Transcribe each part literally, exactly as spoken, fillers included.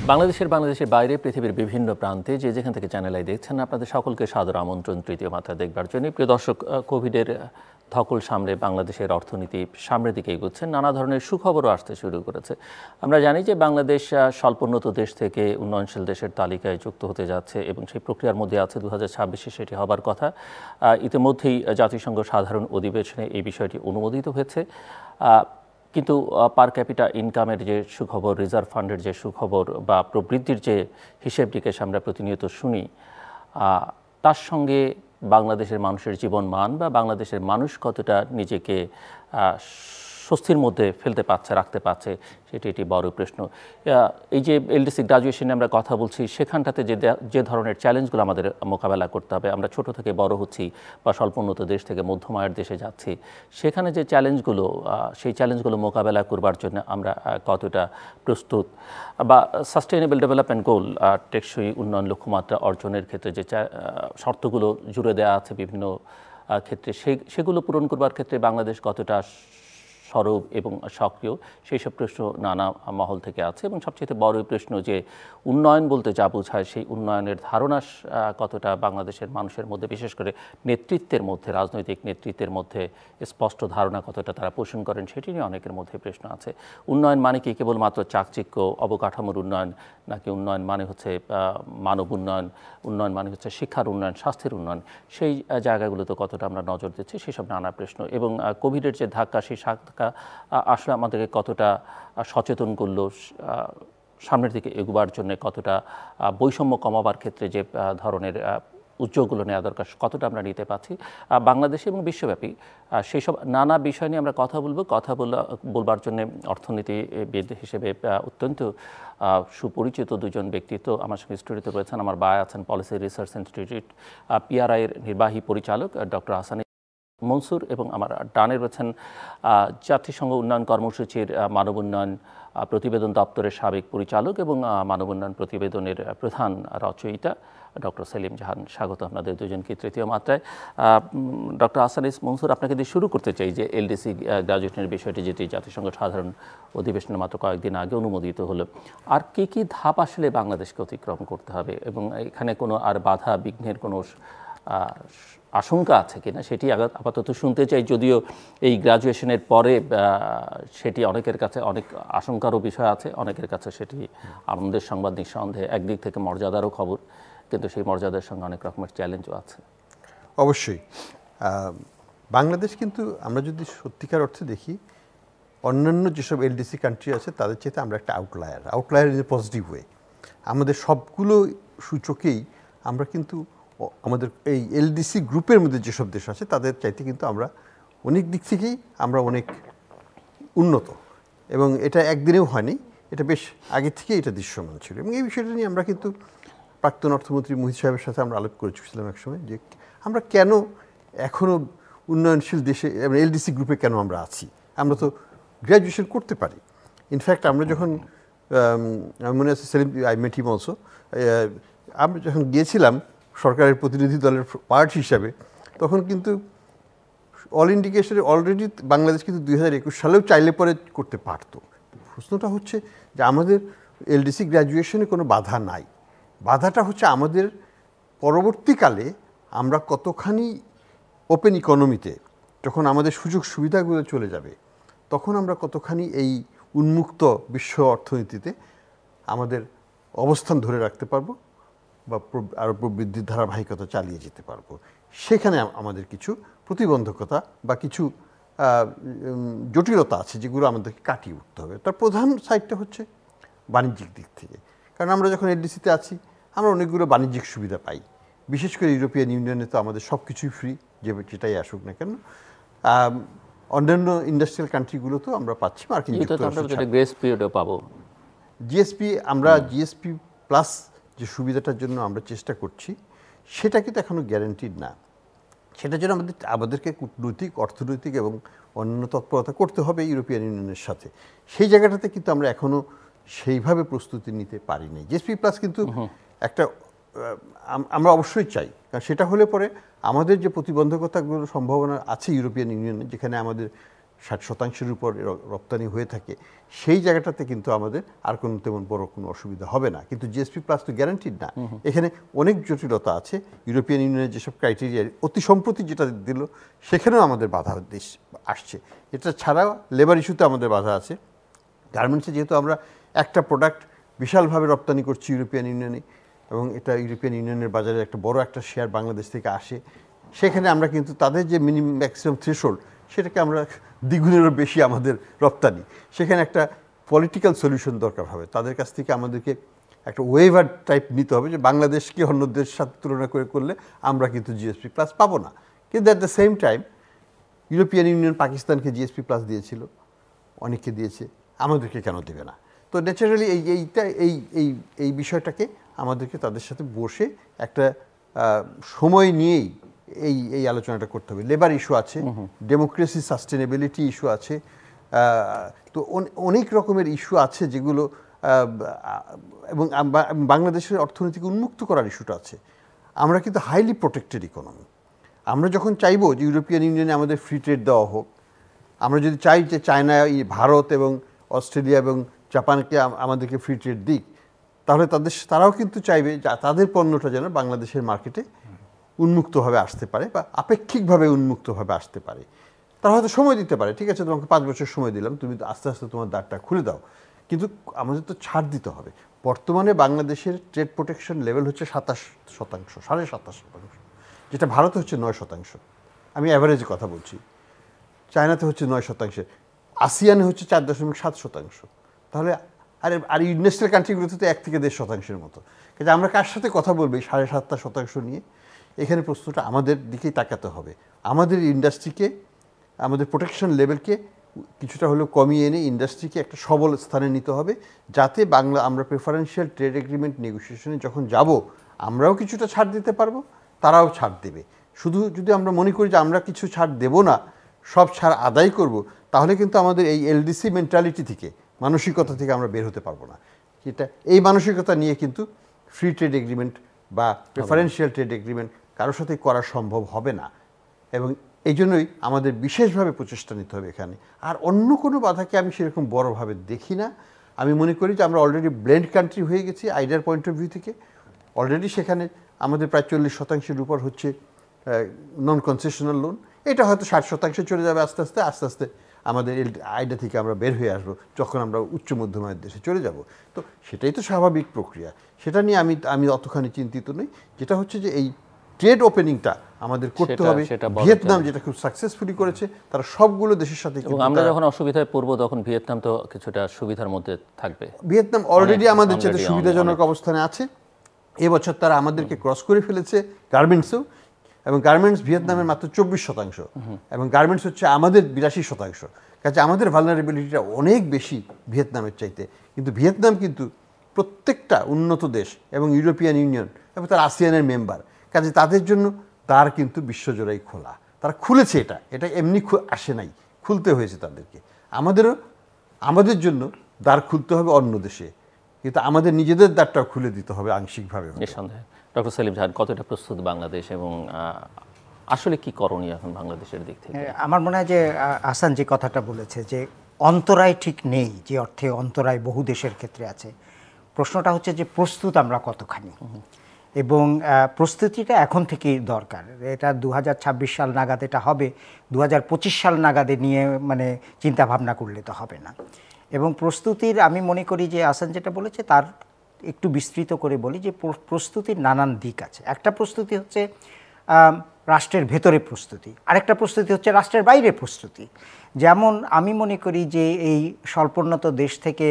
বাংলাদেশের বাংলাদেশের বাইরে পৃথিবীর বিভিন্ন প্রান্তে যে যেখান থেকে চ্যানেল আই দেখছেন আপনাদের সকলকে সাদর আমন্ত্রণ তৃতীয় মাত্রা দেখবার জন্য। প্রিয় দর্শক, কোভিডের ধকল সামনে বাংলাদেশের অর্থনীতি সামনের দিকে এগোচ্ছে, নানা ধরনের সুখবরও আসতে শুরু করেছে। আমরা জানি যে বাংলাদেশ স্বল্পোন্নত দেশ থেকে উন্নয়নশীল দেশের তালিকায় যুক্ত হতে যাচ্ছে এবং সেই প্রক্রিয়ার মধ্যে আছে। দু হাজার ছাব্বিশে সেটি হবার কথা। ইতিমধ্যেই জাতিসংঘ সাধারণ অধিবেশনে এই বিষয়টি অনুমোদিত হয়েছে। কিন্তু পার ক্যাপিটা ইনকামের যে সুখবর, রিজার্ভ ফান্ডের যে সুখবর বা প্রবৃদ্ধির যে হিসেব নিকেশ আমরা প্রতিনিয়ত শুনি, তার সঙ্গে বাংলাদেশের মানুষের জীবন মান বা বাংলাদেশের মানুষ কতটা নিজেকে স্বস্তির মধ্যে ফেলতে পারছে, রাখতে পারছে, সেটি একটি বড় প্রশ্ন। এই যে এলডিসি গ্রাজুয়েশনে আমরা কথা বলছি, সেখানটাতে যে যে ধরনের চ্যালেঞ্জগুলো আমাদের মোকাবেলা করতে হবে, আমরা ছোট থেকে বড় হচ্ছি বা স্বল্পোন্নত দেশ থেকে মধ্যম আয়ের দেশে যাচ্ছি, সেখানে যে চ্যালেঞ্জগুলো, সেই চ্যালেঞ্জগুলো মোকাবেলা করবার জন্য আমরা কতটা প্রস্তুত, বা সাস্টেইনেবল ডেভেলপমেন্ট গোল, টেকসই উন্নয়ন লক্ষ্যমাত্রা অর্জনের ক্ষেত্রে যে শর্তগুলো জুড়ে দেওয়া আছে বিভিন্ন ক্ষেত্রে, সেগুলো পূরণ করবার ক্ষেত্রে বাংলাদেশ কতটা সরব এবং সক্রিয়, সেই সব প্রশ্ন নানা মহল থেকে আছে। এবং সবচেয়ে বড় প্রশ্ন যে উন্নয়ন বলতে যা বোঝায়, সেই উন্নয়নের ধারণা কতটা বাংলাদেশের মানুষের মধ্যে, বিশেষ করে নেতৃত্বের মধ্যে, রাজনৈতিক নেতৃত্বের মধ্যে স্পষ্ট ধারণা কতটা তারা পোষণ করেন, সেটি নিয়ে অনেকের মধ্যে প্রশ্ন আছে। উন্নয়ন মানে কি কেবলমাত্র চাকচিক্য, অবকাঠামোর উন্নয়ন, নাকি উন্নয়ন মানে হচ্ছে মানব উন্নয়ন, উন্নয়ন মানে হচ্ছে শিক্ষার উন্নয়ন, স্বাস্থ্যের উন্নয়ন, সেই জায়গাগুলোতে কতটা আমরা নজর দিচ্ছি, সেসব নানা প্রশ্ন। এবং কোভিডের যে ধাক্কা, সেই ধাক্কা আসলে আমাদেরকে কতটা সচেতন করলো, সামনের দিকে এগোবার জন্য কতটা বৈষম্য কমাবার ক্ষেত্রে যে ধরনের উদ্যোগগুলো নেওয়া দরকার, কতটা আমরা নিতে পারছি বাংলাদেশে এবং বিশ্বব্যাপী, সেই সব নানা বিষয় নিয়ে আমরা কথা বলবো। কথা বলবার জন্য অর্থনীতিবিদ হিসেবে অত্যন্ত সুপরিচিত দুজন ব্যক্তিত্ব আমার সঙ্গে স্টুডিওতে রয়েছেন। আমার বাই আছেন পলিসি রিসার্চ ইনস্টিটিউট পিআরআইয়ের নির্বাহী পরিচালক ডক্টর আহসান মনসুর, এবং আমার ডানে রয়েছেন জাতিসংঘ উন্নয়ন কর্মসূচির মানব উন্নয়ন প্রতিবেদন দপ্তরের সাবেক পরিচালক এবং মানব উন্নয়ন প্রতিবেদনের প্রধান রচয়িতা ডক্টর সেলিম জাহান। স্বাগত আপনাদের দুজনকে তৃতীয় মাত্রায়। ডক্টর আহসান মনসুর, আপনাকে দিয়ে শুরু করতে চাই যে এলডিসি গ্রাজুয়েশনের বিষয়টি, যেটি জাতিসংঘ সাধারণ অধিবেশনের মাত্র কয়েকদিন আগে অনুমোদিত হলো, আর কী কী ধাপ আসলে বাংলাদেশকে অতিক্রম করতে হবে, এবং এখানে কোনো আর বাধা বিঘ্নের কোনো আশঙ্কা আছে কিনা, সেটি আপাতত শুনতে চাই। যদিও এই গ্রাজুয়েশনের পরে সেটি অনেকের কাছে অনেক আশঙ্কারও বিষয় আছে, অনেকের কাছে সেটি আনন্দের সংবাদ, নিঃসন্দেহে একদিক থেকে মর্যাদারও খবর, কিন্তু সেই মর্যাদার সঙ্গে অনেক রকমের চ্যালেঞ্জও আছে। অবশ্যই বাংলাদেশ কিন্তু আমরা যদি সত্যিকার অর্থে দেখি, অন্যান্য যেসব এলডিসি কান্ট্রি আছে তাদের চেয়ে আমরা একটা outlier, outlier in a positive way. আমাদের সবগুলো সূচকেই আমরা কিন্তু আমাদের এই এলডিসি গ্রুপের মধ্যে যেসব দেশ আছে তাদের চাইতে কিন্তু আমরা অনেক দিক থেকেই আমরা অনেক উন্নত, এবং এটা একদিনেও হয়নি, এটা বেশ আগে থেকেই এটা দৃশ্যমান ছিল। এবং এই বিষয়টা নিয়ে আমরা কিন্তু প্রাক্তন অর্থমন্ত্রী মুহিত সাহেবের সাথে আমরা আলাপ করেছিলাম একসময়, যে আমরা কেন এখনও উন্নয়নশীল দেশে এলডিসি গ্রুপে কেন আমরা আছি, আমরা তো গ্র্যাজুয়েশন করতে পারি। ইনফ্যাক্ট আমরা যখন মনে আছে Selim, I met him also, আমরা যখন গিয়েছিলাম সরকারের প্রতিনিধি দলের পার্ট হিসাবে, তখন কিন্তু অল ইন্ডিকেশনে অলরেডি বাংলাদেশ কিন্তু দুই হাজার একুশ সালেও চাইলে পরে করতে পারত। প্রশ্নটা হচ্ছে যে আমাদের এলডিসি গ্র্যাজুয়েশনে কোনো বাধা নাই, বাধাটা হচ্ছে আমাদের পরবর্তীকালে আমরা কতখানি ওপেন ইকোনমিতে, যখন আমাদের সুযোগ সুবিধাগুলো চলে যাবে, তখন আমরা কতখানি এই উন্মুক্ত বিশ্ব অর্থনীতিতে আমাদের অবস্থান ধরে রাখতে পারবো বা আরও প্রবৃদ্ধির ধারাবাহিকতা চালিয়ে যেতে পারবো। সেখানে আমাদের কিছু প্রতিবন্ধকতা বা কিছু জটিলতা আছে যেগুলো আমাদেরকে কাটিয়ে উঠতে হবে। তার প্রধান সাইডটা হচ্ছে বাণিজ্যিক দিক থেকে, কারণ আমরা যখন এলডিসিতে আছি আমরা অনেকগুলো বাণিজ্যিক সুবিধা পাই, বিশেষ করে ইউরোপিয়ান ইউনিয়নে তো আমাদের সব কিছুই ফ্রি, যে যেটাই আসুক না কেন। অন্যান্য ইন্ডাস্ট্রিয়াল কান্ট্রিগুলো তো আমরা পাচ্ছি, মার্কিন যুক্তরাষ্ট্র পাবো, জিএসপি, আমরা জিএসপি প্লাস যে সুবিধাটার জন্য আমরা চেষ্টা করছি, সেটা কিন্তু এখনও গ্যারান্টিড না। সেটার জন্য আমাদের আমাদেরকে কূটনৈতিক, অর্থনৈতিক এবং অন্যান্য তৎপরতা করতে হবে ইউরোপিয়ান ইউনিয়নের সাথে। সেই জায়গাটাতে কিন্তু আমরা এখনও সেইভাবে প্রস্তুতি নিতে পারিনি। জিএসপি প্লাস কিন্তু একটা আমরা অবশ্যই চাই, কারণ সেটা হলে পরে আমাদের যে প্রতিবন্ধকতাগুলো সম্ভাবনা আছে ইউরোপিয়ান ইউনিয়নে, যেখানে আমাদের ষাট শতাংশের উপর রপ্তানি হয়ে থাকে, সেই জায়গাটাতে কিন্তু আমাদের আর কোনো তেমন বড় কোনো অসুবিধা হবে না। কিন্তু জিএসপি প্লাস তো গ্যারান্টিড না, এখানে অনেক জটিলতা আছে। ইউরোপিয়ান ইউনিয়নের যেসব ক্রাইটেরিয়া অতি সম্প্রতি যেটা দিল সেখানেও আমাদের বাধা দেশ আসছে। এটা ছাড়াও লেবার ইস্যুতে আমাদের বাধা আছে। গার্মেন্টসে যেহেতু আমরা একটা প্রোডাক্ট বিশালভাবে রপ্তানি করছি ইউরোপিয়ান ইউনিয়নে, এবং এটা ইউরোপিয়ান ইউনিয়নের বাজারে একটা বড় একটা শেয়ার বাংলাদেশ থেকে আসে, সেখানে আমরা কিন্তু তাদের যে মিনিমাম ম্যাক্সিমাম থ্রেশহোল্ড সেটাকে আমরা দ্বিগুণেরও বেশি আমাদের রপ্তানি, সেখানে একটা পলিটিক্যাল সলিউশন দরকার হবে। তাদের কাছ থেকে আমাদেরকে একটা ওয়েভার টাইপ নিতে হবে যে বাংলাদেশকে অন্য দেশের সাথে তুলনা করে করলে আমরা কিন্তু জিএসপি প্লাস পাবো না। কিন্তু at the same time European Union পাকিস্তানকে জিএসপি প্লাস দিয়েছিল, অনেককে দিয়েছে, আমাদেরকে কেন দেবে না? তো ন্যাচারালি এই এইটা এই এই এই বিষয়টাকে আমাদেরকে তাদের সাথে বসে একটা সময় নিয়েই এই এই আলোচনাটা করতে হবে। লেবার ইস্যু আছে, ডেমোক্রেসি সাস্টেনেবিলিটি ইস্যু আছে, তো অনেক রকমের ইস্যু আছে যেগুলো, এবং বাংলাদেশের অর্থনীতিকে উন্মুক্ত করার ইস্যুটা আছে। আমরা কিন্তু হাইলি প্রোটেক্টেড ইকোনমি। আমরা যখন চাইবো যে ইউরোপিয়ান ইউনিয়নে আমাদের ফ্রি ট্রেড দেওয়া হোক, আমরা যদি চাই যে চায়না, ভারত এবং অস্ট্রেলিয়া এবং জাপানকে আমাদেরকে ফ্রি ট্রেড দিক, তাহলে তাদের তারাও কিন্তু চাইবে যে তাদের পণ্যটা যেন বাংলাদেশের মার্কেটে উন্মুক্তভাবে আসতে পারে বা আপেক্ষিকভাবে উন্মুক্তভাবে আসতে পারে। তারা হয়তো সময় দিতে পারে, ঠিক আছে তোমাকে পাঁচ বছর সময় দিলাম, তুমি আস্তে আস্তে তোমার দ্বারটা খুলে দাও, কিন্তু আমাদের তো ছাড় দিতে হবে। বর্তমানে বাংলাদেশের ট্রেড প্রোটেকশন লেভেল হচ্ছে সাতাশ শতাংশ, সাড়ে সাতাশ শতাংশ, যেটা ভারতে হচ্ছে নয় শতাংশ। আমি অ্যাভারেজে কথা বলছি। চায়নাতে হচ্ছে নয় শতাংশে, আসিয়ানে হচ্ছে চার দশমিক সাত শতাংশ। তাহলে আর আর ইন্ডাস্ট্রিয়াল কান্ট্রিগুলোতে তো এক থেকে দেড় শতাংশের মতো। কাজে আমরা কার সাথে কথা বলবো সাড়ে সাতটা শতাংশ নিয়ে? এখানে প্রশ্নটা আমাদের দিকেই তাকাতে হবে। আমাদের ইন্ডাস্ট্রিকে, আমাদের প্রোটেকশন লেভেলকে কিছুটা হলেও কমিয়ে এনে ইন্ডাস্ট্রিকে একটা সবল স্থানে নিতে হবে, যাতে বাংলা আমরা প্রেফারেন্সিয়াল ট্রেড এগ্রিমেন্ট নেগোসিয়েশনে যখন যাব আমরাও কিছুটা ছাড় দিতে পারবো, তারাও ছাড় দেবে। শুধু যদি আমরা মনে করি যে আমরা কিছু ছাড় দেব না, সব ছাড় আদায় করব, তাহলে কিন্তু আমাদের এই এলডিসি মেন্টালিটি থেকে, মানসিকতা থেকে আমরা বের হতে পারবো না। এটা এই মানসিকতা নিয়ে কিন্তু ফ্রি ট্রেড এগ্রিমেন্ট বা প্রেফারেন্সিয়াল ট্রেড এগ্রিমেন্ট কারোর সাথে করা সম্ভব হবে না। এবং এই জন্যই আমাদের বিশেষভাবে প্রচেষ্টা নিতে হবে এখানে। আর অন্য কোনো বাধাকে আমি সেরকম বড়োভাবে দেখি না। আমি মনে করি যে আমরা অলরেডি ব্লেন্ড কান্ট্রি হয়ে গেছি আইডিয়ার পয়েন্ট অফ ভিউ থেকে। অলরেডি সেখানে আমাদের প্রায় চল্লিশ শতাংশের উপর হচ্ছে নন কনসেশনাল লোন। এটা হয়তো ষাট শতাংশে চলে যাবে আস্তে আস্তে আস্তে আস্তে আমাদের আইডিয়া থেকে আমরা বের হয়ে আসবো যখন আমরা উচ্চ মধ্যমায়ের দেশে চলে যাব। তো সেটাই তো স্বাভাবিক প্রক্রিয়া, সেটা নিয়ে আমি আমি অতখানি চিন্তিত নই। যেটা হচ্ছে যে এই ট্রেড ওপেনিংটা আমাদের করতে হবে। ভিয়েতনাম যেটা খুব সাকসেসফুলি করেছে, তারা সবগুলো দেশের সাথে, এবং আমরা যখন অসুবিধায় পড়বো তখন ভিয়েতনাম তো কিছুটা সুবিধার মধ্যে থাকবে। ভিয়েতনাম অলরেডি আমাদের চেয়ে সুবিধাজনক অবস্থানে আছে। এবছর তারা আমাদেরকে ক্রস করে ফেলেছে গার্মেন্টসেও, এবং গার্মেন্টস ভিয়েতনামের মাত্র চব্বিশ শতাংশ, এবং গার্মেন্টস হচ্ছে আমাদের বিরাশি শতাংশ। কাজে আমাদের ভালনারেবিলিটিটা অনেক বেশি ভিয়েতনামের চাইতে। কিন্তু ভিয়েতনাম কিন্তু প্রত্যেকটা উন্নত দেশ এবং ইউরোপিয়ান ইউনিয়ন এবং তার আসিয়ানের মেম্বার, কাজে তাদের জন্য দ্বার কিন্তু বিশ্বজোড়াই খোলা। তারা খুলেছে, এটা এটা এমনি আসে নাই, খুলতে হয়েছে তাদেরকে। আমাদেরও আমাদের জন্য দ্বার খুলতে হবে অন্য দেশে, কিন্তু আমাদের নিজেদের দ্বারটাও খুলে দিতে হবে আংশিকভাবে। নিঃসন্দেহে। ডক্টর সেলিম জাহান, কতটা প্রস্তুত বাংলাদেশ এবং আসলে কি করণীয় এখন বাংলাদেশের দিক থেকে? আমার মনে হয় যে আহসান যে কথাটা বলেছে যে অন্তরায় ঠিক নেই, যে অর্থে অন্তরায় বহু দেশের ক্ষেত্রে আছে। প্রশ্নটা হচ্ছে যে প্রস্তুত আমরা কতখানি, এবং প্রস্তুতিটা এখন থেকেই দরকার। এটা দু হাজার ছাব্বিশ সাল নাগাদ এটা হবে, দু হাজার পঁচিশ সাল নাগাদে নিয়ে মানে চিন্তা ভাবনা করলে তো হবে না। এবং প্রস্তুতির আমি মনে করি যে আহসান যেটা বলেছে তার একটু বিস্তৃত করে বলি যে প্রস্তুতির নানান দিক আছে। একটা প্রস্তুতি হচ্ছে রাষ্ট্রের ভেতরে প্রস্তুতি, আরেকটা প্রস্তুতি হচ্ছে রাষ্ট্রের বাইরে প্রস্তুতি। যেমন আমি মনে করি যে এই স্বল্পোন্নত দেশ থেকে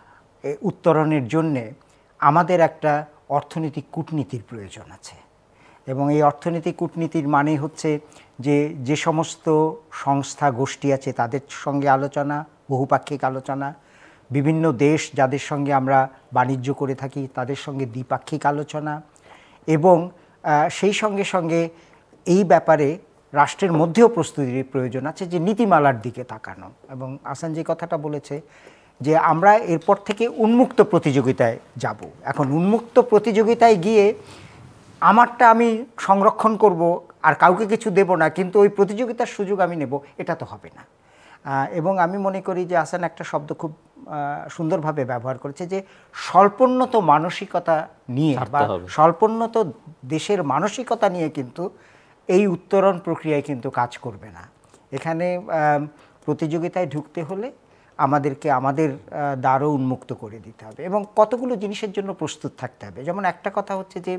উত্তরণের জন্যে আমাদের একটা অর্থনৈতিক কূটনীতির প্রয়োজন আছে, এবং এই অর্থনৈতিক কূটনীতির মানে হচ্ছে যে যে সমস্ত সংস্থা গোষ্ঠী আছে তাদের সঙ্গে আলোচনা, বহুপাক্ষিক আলোচনা, বিভিন্ন দেশ যাদের সঙ্গে আমরা বাণিজ্য করে থাকি তাদের সঙ্গে দ্বিপাক্ষিক আলোচনা, এবং সেই সঙ্গে সঙ্গে এই ব্যাপারে রাষ্ট্রের মধ্যেও প্রস্তুতির প্রয়োজন আছে যে নীতিমালার দিকে তাকানো। এবং আহসান যে কথাটা বলেছে যে আমরা এরপর থেকে উন্মুক্ত প্রতিযোগিতায় যাব। এখন উন্মুক্ত প্রতিযোগিতায় গিয়ে আমারটা আমি সংরক্ষণ করব আর কাউকে কিছু দেব না, কিন্তু ওই প্রতিযোগিতার সুযোগ আমি নেব, এটা তো হবে না। এবং আমি মনে করি যে আহসান একটা শব্দ খুব সুন্দরভাবে ব্যবহার করেছে যে স্বল্পোন্নত মানসিকতা নিয়ে বা স্বল্পোন্নত দেশের মানসিকতা নিয়ে কিন্তু এই উত্তরণ প্রক্রিয়ায় কিন্তু কাজ করবে না। এখানে প্রতিযোগিতায় ঢুকতে হলে আমাদেরকে আমাদের দ্বারও উন্মুক্ত করে দিতে হবে এবং কতগুলো জিনিসের জন্য প্রস্তুত থাকতে হবে। যেমন একটা কথা হচ্ছে যে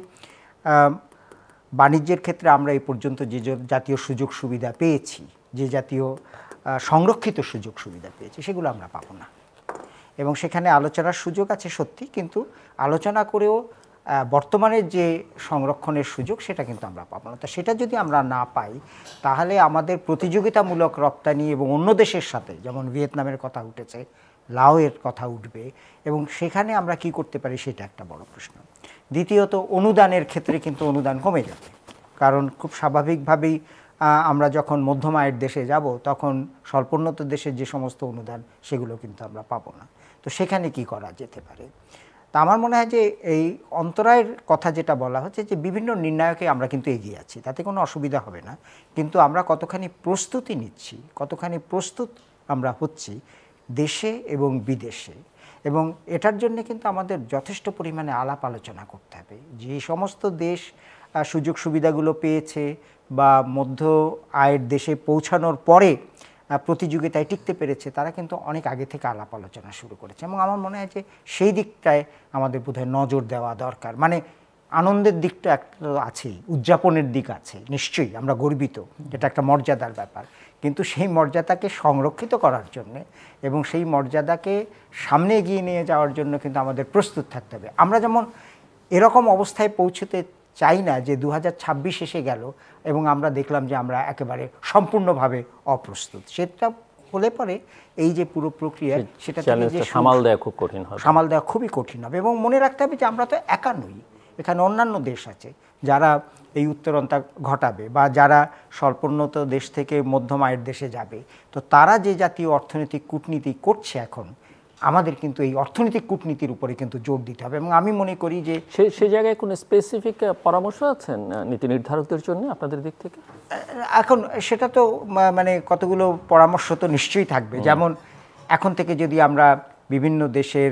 বাণিজ্যের ক্ষেত্রে আমরা এই পর্যন্ত যে জাতীয় সুযোগ সুবিধা পেয়েছি, যে জাতীয় সংরক্ষিত সুযোগ সুবিধা পেয়েছি, সেগুলো আমরা পাবো না। এবং সেখানে আলোচনার সুযোগ আছে সত্যি, কিন্তু আলোচনা করেও বর্তমানের যে সংরক্ষণের সুযোগ সেটা কিন্তু আমরা পাবো না। তো সেটা যদি আমরা না পাই তাহলে আমাদের প্রতিযোগিতামূলক রপ্তানি এবং অন্য দেশের সাথে, যেমন ভিয়েতনামের কথা উঠেছে, লাওয়ের কথা উঠবে, এবং সেখানে আমরা কি করতে পারি সেটা একটা বড় প্রশ্ন। দ্বিতীয়ত অনুদানের ক্ষেত্রে কিন্তু অনুদান কমে যাবে, কারণ খুব স্বাভাবিকভাবেই আমরা যখন মধ্যম আয়ের দেশে যাব তখন স্বল্পোন্নত দেশের যে সমস্ত অনুদান সেগুলো কিন্তু আমরা পাবো না। তো সেখানে কি করা যেতে পারে? তা আমার মনে হয় যে এই অন্তরায়ের কথা যেটা বলা হচ্ছে যে বিভিন্ন নির্ণায়কে আমরা কিন্তু এগিয়ে আছি, তাতে কোনো অসুবিধা হবে না, কিন্তু আমরা কতখানি প্রস্তুতি নিচ্ছি, কতখানি প্রস্তুত আমরা হচ্ছি দেশে এবং বিদেশে, এবং এটার জন্য কিন্তু আমাদের যথেষ্ট পরিমাণে আলাপ আলোচনা করতে হবে। যে সমস্ত দেশ সুযোগ সুবিধাগুলো পেয়েছে বা মধ্য আয়ের দেশে পৌঁছানোর পরে প্রতিযোগিতায় টিকতে পেরেছে, তারা কিন্তু অনেক আগে থেকে আলাপ আলোচনা শুরু করেছে, এবং আমার মনে হয় যে সেই দিকটায় আমাদের বোধহয় নজর দেওয়া দরকার। মানে আনন্দের দিকটা একটা আছেই, উদযাপনের দিক আছে, নিশ্চয়ই আমরা গর্বিত, এটা একটা মর্যাদার ব্যাপার, কিন্তু সেই মর্যাদাকে সংরক্ষিত করার জন্যে এবং সেই মর্যাদাকে সামনে এগিয়ে নিয়ে যাওয়ার জন্য কিন্তু আমাদের প্রস্তুত থাকতে হবে। আমরা যেমন এরকম অবস্থায় পৌঁছতে চাই না যে দু হাজার ছাব্বিশ এসে গেল এবং আমরা দেখলাম যে আমরা একেবারে সম্পূর্ণভাবে অপ্রস্তুত। সেটা হলে পরে এই যে পুরো প্রক্রিয়া সেটা সামাল দেওয়া খুব কঠিন হবে, সামাল দেওয়া খুবই কঠিন হবে। এবং মনে রাখতে হবে যে আমরা তো একা নই, এখানে অন্যান্য দেশ আছে যারা এই উত্তরণতা ঘটাবে বা যারা স্বল্পোন্নত দেশ থেকে মধ্যম আয়ের দেশে যাবে। তো তারা যে জাতীয় অর্থনৈতিক কূটনীতি করছে এখন, আমাদের কিন্তু এই অর্থনৈতিক কূটনীতির উপরে কিন্তু জোর দিতে হবে। এবং আমি মনে করি যে সেই জায়গায় কোনো স্পেসিফিক পরামর্শ আছেন নীতি নির্ধারকদের জন্য আপনাদের দিক থেকে? এখন সেটা তো মানে কতগুলো পরামর্শ তো নিশ্চয়ই থাকবে। যেমন এখন থেকে যদি আমরা বিভিন্ন দেশের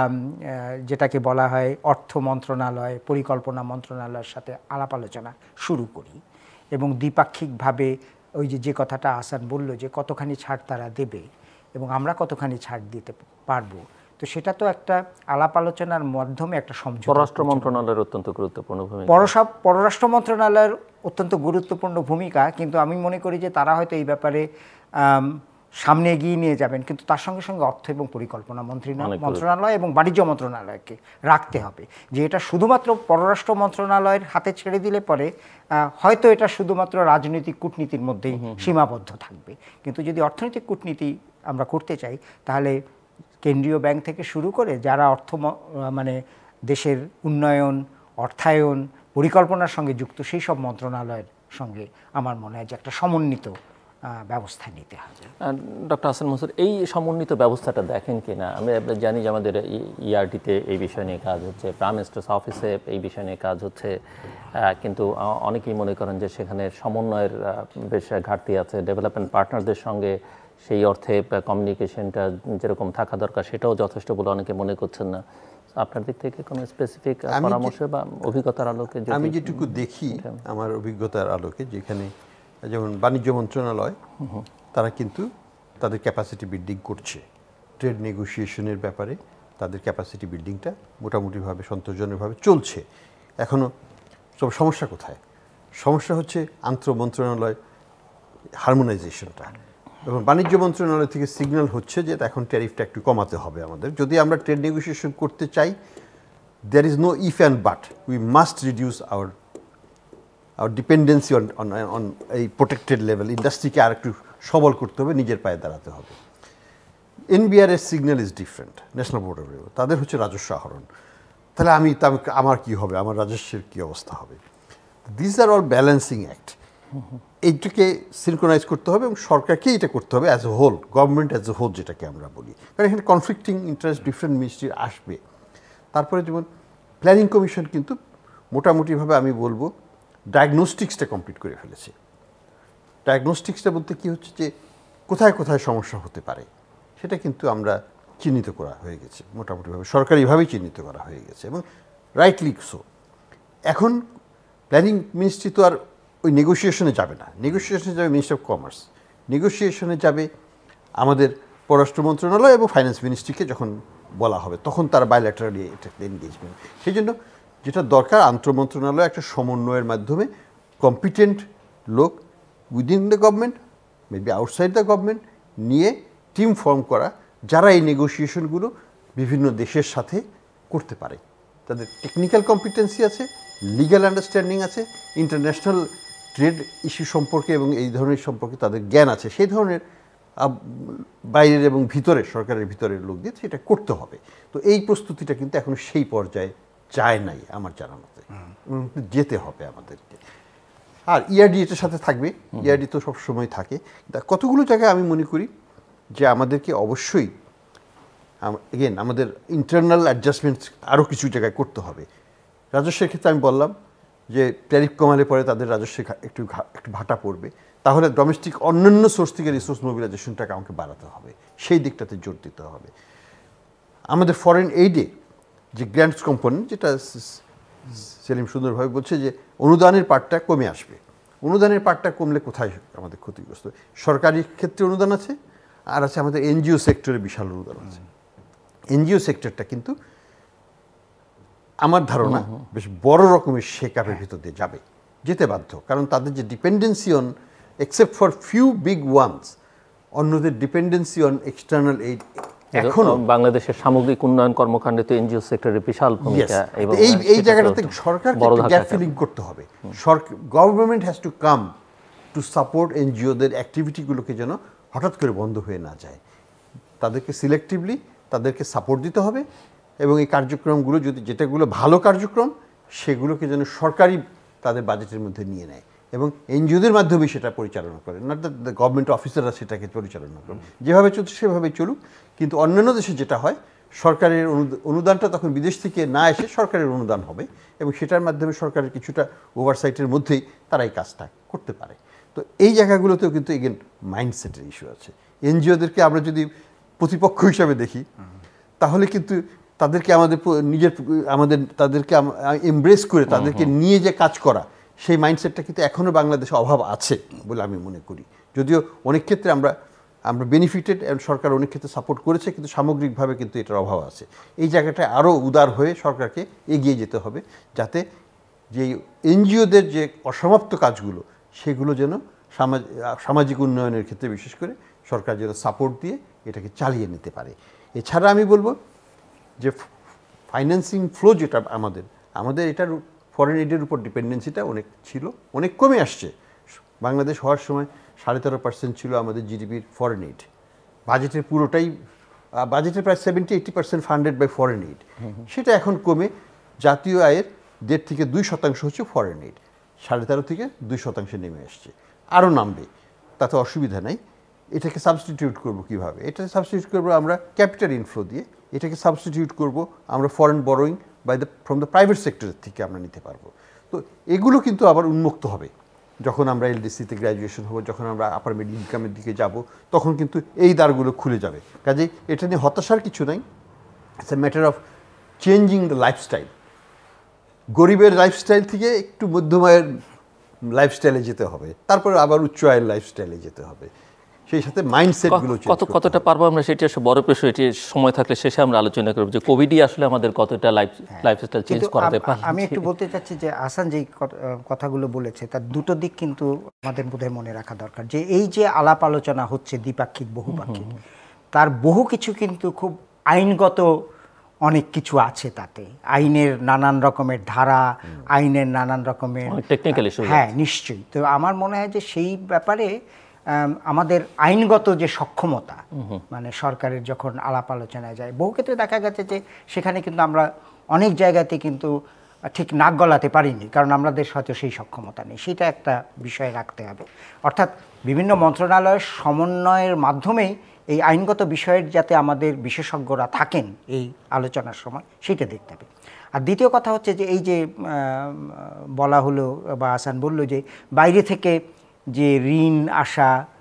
যেটাকে বলা হয় অর্থ মন্ত্রণালয়, পরিকল্পনা মন্ত্রণালয়ের সাথে আলাপ আলোচনা শুরু করি এবং দ্বিপাক্ষিকভাবে ওই যে যে কথাটা আহসান বলল যে কতখানি ছাড় তারা দেবে এবং আমরা কতখানি ছাড় দিতে পারবো, তো সেটা তো একটা আলাপ আলোচনার মাধ্যমে একটা সমঝোতা। পররাষ্ট্র মন্ত্রণালয়ের অত্যন্ত গুরুত্বপূর্ণ ভূমিকা, পরসব পররাষ্ট্র মন্ত্রণালয়ের অত্যন্ত গুরুত্বপূর্ণ ভূমিকা, কিন্তু আমি মনে করি যে তারা হয়তো এই ব্যাপারে সামনে এগিয়ে নিয়ে যাবেন, কিন্তু তার সঙ্গে সঙ্গে অর্থ এবং পরিকল্পনা মন্ত্রী মন্ত্রণালয় এবং বাণিজ্য মন্ত্রণালয়কে রাখতে হবে যে এটা শুধুমাত্র পররাষ্ট্র মন্ত্রণালয়ের হাতে ছেড়ে দিলে পরে হয়তো এটা শুধুমাত্র রাজনৈতিক কূটনীতির মধ্যেই সীমাবদ্ধ থাকবে। কিন্তু যদি অর্থনৈতিক কূটনীতি আমরা করতে চাই তাহলে কেন্দ্রীয় ব্যাংক থেকে শুরু করে যারা অর্থ মানে দেশের উন্নয়ন, অর্থায়ন, পরিকল্পনার সঙ্গে যুক্ত সেই সব মন্ত্রণালয়ের সঙ্গে আমার মনে হয় যে একটা সমন্বিত ব্যবস্থা নিতে হবে। ডক্টর আহসান মনসুর, এই সমন্বিত ব্যবস্থাটা দেখেন কিনা? আমি জানি যে আমাদের ইআরটিতে এই বিষয় নিয়ে কাজ হচ্ছে, প্রাইম মিনিস্টার্স অফিসে এই বিষয় নিয়ে কাজ হচ্ছে, কিন্তু অনেকেই মনে করেন যে সেখানে সমন্বয়ের বেশ ঘাটতি আছে। ডেভেলপমেন্ট পার্টনারদের সঙ্গে সেই অর্থে কমিউনিকেশনটা যেরকম থাকা দরকার সেটাও যথেষ্ট বলে অনেকে মনে করছেন না। আপনার দিক থেকে কোনো স্পেসিফিক পরামর্শ বা অভিজ্ঞতার আলোকে? আমি যেটুকু দেখি আমার অভিজ্ঞতার আলোকে, যেখানে যেমন বাণিজ্য মন্ত্রণালয় তারা কিন্তু তাদের ক্যাপাসিটি বিল্ডিং করছে, ট্রেড নেগোসিয়েশনের ব্যাপারে তাদের ক্যাপাসিটি বিল্ডিংটা মোটামুটিভাবে সন্তোষজনকভাবে চলছে। এখনও সব সমস্যা কোথায়? সমস্যা হচ্ছে আন্তঃ মন্ত্রণালয় হারমোনাইজেশনটা, এবং বাণিজ্য মন্ত্রণালয় থেকে সিগন্যাল হচ্ছে যে এখন ট্যারিফটা একটু কমাতে হবে আমাদের। যদি আমরা ট্রেড নেগোসিয়েশন করতে চাই, there is no if and but, we must reduce our our dependency on on on এই প্রোটেক্টেড লেভেল। ইন্ডাস্ট্রিকে আর একটু সবল করতে হবে, নিজের পায়ে দাঁড়াতে হবে। এনবিআরের signal is different, national board of revenue, তাদের হচ্ছে রাজস্ব আহরণ। তাহলে আমি আমার কি হবে, আমার রাজস্বের কী অবস্থা হবে? This are all balancing act. এইটাকে সিনক্রোনাইজ করতে হবে এবং সরকারকেই এটা করতে হবে as a whole, government as a whole যেটাকে আমরা বলি, কারণ এখানে কনফ্লিক্টিং ইন্টারেস্ট ডিফারেন্ট মিনিস্ট্রির আসবে। তারপরে যেমন প্ল্যানিং কমিশন কিন্তু মোটামুটিভাবে আমি বলবো ডায়াগনস্টিক্সটা কমপ্লিট করে ফেলেছে। ডায়াগনস্টিক্সটা বলতে কী হচ্ছে যে কোথায় কোথায় সমস্যা হতে পারে সেটা কিন্তু আমরা চিহ্নিত করা হয়ে গেছে, মোটামুটিভাবে সরকারিভাবেই চিহ্নিত করা হয়ে গেছে এবং রাইটলি সো। এখন প্ল্যানিং মিনিস্ট্রি তো আর ওই নেগোসিয়েশনে যাবে না, নেগোসিয়েশনে যাবে মিনিস্ট্রি অফ কমার্স, নেগোসিয়েশনে যাবে আমাদের পররাষ্ট্র মন্ত্রণালয় এবং ফাইন্যান্স মিনিস্ট্রিকে যখন বলা হবে তখন তার বাইল্যাটারালি এটাতে এনগেজমেন্ট। সেই জন্য যেটা দরকার আন্তঃ মন্ত্রণালয় একটা সমন্বয়ের মাধ্যমে কম্পিটেন্ট লোক within the government maybe outside the government নিয়ে টিম ফর্ম করা, যারা এই নেগোসিয়েশনগুলো বিভিন্ন দেশের সাথে করতে পারে, তাদের টেকনিক্যাল কম্পিটেন্সি আছে, লিগ্যাল আন্ডারস্ট্যান্ডিং আছে, ইন্টারন্যাশনাল ট্রেড ইস্যু সম্পর্কে এবং এই ধরনের সম্পর্কে তাদের জ্ঞান আছে, সেই ধরনের বাইরের এবং ভিতরে সরকারের ভিতরের লোক দিয়ে সেটা করতে হবে। তো এই প্রস্তুতিটা কিন্তু এখন সেই পর্যায়ে যায় নাই আমার জানা মতে, যেতে হবে আমাদেরকে। আর ইআরডি এটার সাথে থাকবে, ইআরডি তো সবসময় থাকে। কতগুলো জায়গায় আমি মনে করি যে আমাদেরকে অবশ্যই এগেন আমাদের ইন্টারনাল অ্যাডজাস্টমেন্ট আরও কিছু জায়গায় করতে হবে। রাজস্বের ক্ষেত্রে আমি বললাম যে ট্যারিফ কমালে পরে তাদের রাজস্বে একটু একটু ভাটা পড়বে, তাহলে ডোমেস্টিক অন্যান্য সোর্স থেকে রিসোর্স মোবিলাইজেশনটাকে আমাকে বাড়াতে হবে, সেই দিকটাতে জোর দিতে হবে। আমাদের ফরেন এইডে যে গ্র্যান্টস কম্পোনেন্ট, যেটা সেলিম সুন্দরভাবে বলছে যে অনুদানের পার্টটা কমে আসবে, অনুদানের পার্টটা কমলে কোথায় আমাদের ক্ষতিগ্রস্ত? সরকারি ক্ষেত্রে অনুদান আছে, আর আছে আমাদের এনজিও সেক্টরে বিশাল অনুদান আছে। এনজিও সেক্টরটা কিন্তু আমার ধারণা বেশ বড় রকমের শেকআপের ভিতর দিয়ে যাবে, যেতে বাধ্য, কারণ তাদের যে dependency on except for few big ones, অন্যদের ডিপেন্ডেন্সি অন এক্সটার্নাল এইড এখনো বাংলাদেশের সামগ্রিক উন্নয়ন কর্মকাণ্ডে তো এনজিও সেক্টরের বিশাল ভূমিকা। এই এই জায়গাটাতে সরকারকে গ্যাপ ফিলিং করতে হবে। সরকার government has to come to support এনজিওদের অ্যাক্টিভিটিগুলোকে যেন হঠাৎ করে বন্ধ হয়ে না যায়, তাদেরকে সিলেক্টিভলি তাদেরকে সাপোর্ট দিতে হবে এবং এই কার্যক্রমগুলো যদি যেটাগুলো ভালো কার্যক্রম সেগুলোকে যেন সরকারি তাদের বাজেটের মধ্যে নিয়ে নেয় এবং এনজিওদের মাধ্যমে সেটা পরিচালনা করে, নট দ্য গভর্নমেন্ট অফিসাররা সেটাকে পরিচালনা করেন। যেভাবে চলছে সেভাবেই চলুক, কিন্তু অন্যান্য দেশে যেটা হয় সরকারের অনুদানটা তখন বিদেশ থেকে না এসে সরকারের অনুদান হবে এবং সেটার মাধ্যমে সরকারের কিছুটা ওভারসাইটের মধ্যেই তারা এই কাজটা করতে পারে। তো এই জায়গাগুলোতেও কিন্তু এগেন মাইন্ডসেটের ইস্যু আছে। এনজিওদেরকে আমরা যদি প্রতিপক্ষ হিসাবে দেখি তাহলে কিন্তু তাদেরকে আমাদের নিজের আমাদের তাদেরকে এমব্রেস করে তাদেরকে নিয়ে যে কাজ করা, সেই মাইন্ডসেটটা কিন্তু এখনও বাংলাদেশে অভাব আছে বলে আমি মনে করি। যদিও অনেক ক্ষেত্রে আমরা আমরা বেনিফিটেড এবং সরকার অনেক ক্ষেত্রে সাপোর্ট করেছে, কিন্তু সামগ্রিকভাবে কিন্তু এটার অভাব আছে। এই জায়গাটায় আরও উদার হয়ে সরকারকে এগিয়ে যেতে হবে, যাতে যে এনজিওদের যে অসমাপ্ত কাজগুলো সেগুলো যেন সামাজিক উন্নয়নের ক্ষেত্রে বিশেষ করে সরকার যেন সাপোর্ট দিয়ে এটাকে চালিয়ে নিতে পারে। এছাড়া আমি বলবো যে ফাইন্যান্সিং ফ্লো যেটা আমাদের আমাদের এটার ফরেন এইডের উপর ডিপেন্ডেন্সিটা অনেক ছিল, অনেক কমে আসছে। বাংলাদেশ হওয়ার সময় সাড়ে তেরো পার্সেন্ট ছিল আমাদের জিডিপির ফরেন এইড, বাজেটের পুরোটাই বাজেটের প্রায় seventy eighty percent funded by foreign aid. সেটা এখন কমে জাতীয় আয়ের দেড় থেকে দুই শতাংশ হচ্ছে ফরেন এইড, সাড়ে তেরো থেকে দুই শতাংশে নেমে আসছে, আরও নামবে, তাতে অসুবিধা নাই। এটাকে সাবস্টিটিউট করব কিভাবে? এটাকে সাবস্টিটিউট করবো আমরা ক্যাপিটাল ইনফ্লো দিয়ে, এটাকে সাবস্টিটিউট করব আমরা foreign borrowing by the from the private সেক্টরের থেকে আমরা নিতে পারবো। তো এগুলো কিন্তু আবার উন্মুক্ত হবে যখন আমরা এলডিসিতে গ্র্যাজুয়েশন হবো, যখন আমরা আপার মিড ইনকামের দিকে যাব, তখন কিন্তু এই দ্বারগুলো খুলে যাবে। কাজেই এটা নিয়ে হতাশার কিছু নাই, it's a matter of changing the lifestyle. গরিবের লাইফস্টাইল থেকে একটু মধ্যম আয়ের লাইফস্টাইলে যেতে হবে, তারপরে আবার উচ্চ আয়ের লাইফস্টাইলে যেতে হবে। সেই সাথে মাইন্ডসেটগুলো কত কতটা পারবো আমরা সেটি আসলে বড় প্রশ্ন, এটি সময় থাকলে শেষে আমরা আলোচনা করব যে কোভিডই আসলে আমাদের কতটা লাইফ লাইফস্টাইল চেঞ্জ করাতে পারে। আমি একটু বলতে চাচ্ছি যে আহসান যেই কথাগুলো বলেছে তার দুটো দিক কিন্তু আমাদের বোধহয় মনে রাখা দরকার, যে এই যে আলাপ আলোচনা হচ্ছে দ্বিপাক্ষিক বহুপাক্ষিক, তার বহু কিছু কিন্তু খুব আইনগত অনেক কিছু আছে, তাতে আইনের নানান রকমের ধারা, আইনের নানান রকমের টেকনিক্যাল ইস্যু। হ্যাঁ নিশ্চয়ই। তো আমার মনে হয় যে সেই ব্যাপারে আমাদের আইনগত যে সক্ষমতা, মানে সরকারের যখন আলাপ আলোচনায় যায়, বহু ক্ষেত্রে দেখা গেছে যে সেখানে কিন্তু আমরা অনেক জায়গাতে কিন্তু ঠিক নাক গলাতে পারিনি, কারণ আমাদের হয়তো সেই সক্ষমতা নেই। সেটা একটা বিষয় রাখতে হবে। অর্থাৎ বিভিন্ন মন্ত্রণালয়ের সমন্বয়ের মাধ্যমেই এই আইনগত বিষয়ের যাতে আমাদের বিশেষজ্ঞরা থাকেন এই আলোচনার সময়, সেটা দেখতে হবে। আর দ্বিতীয় কথা হচ্ছে যে এই যে বলা হলো বা আহসান বলল যে বাইরে থেকে যে ঋণ আসা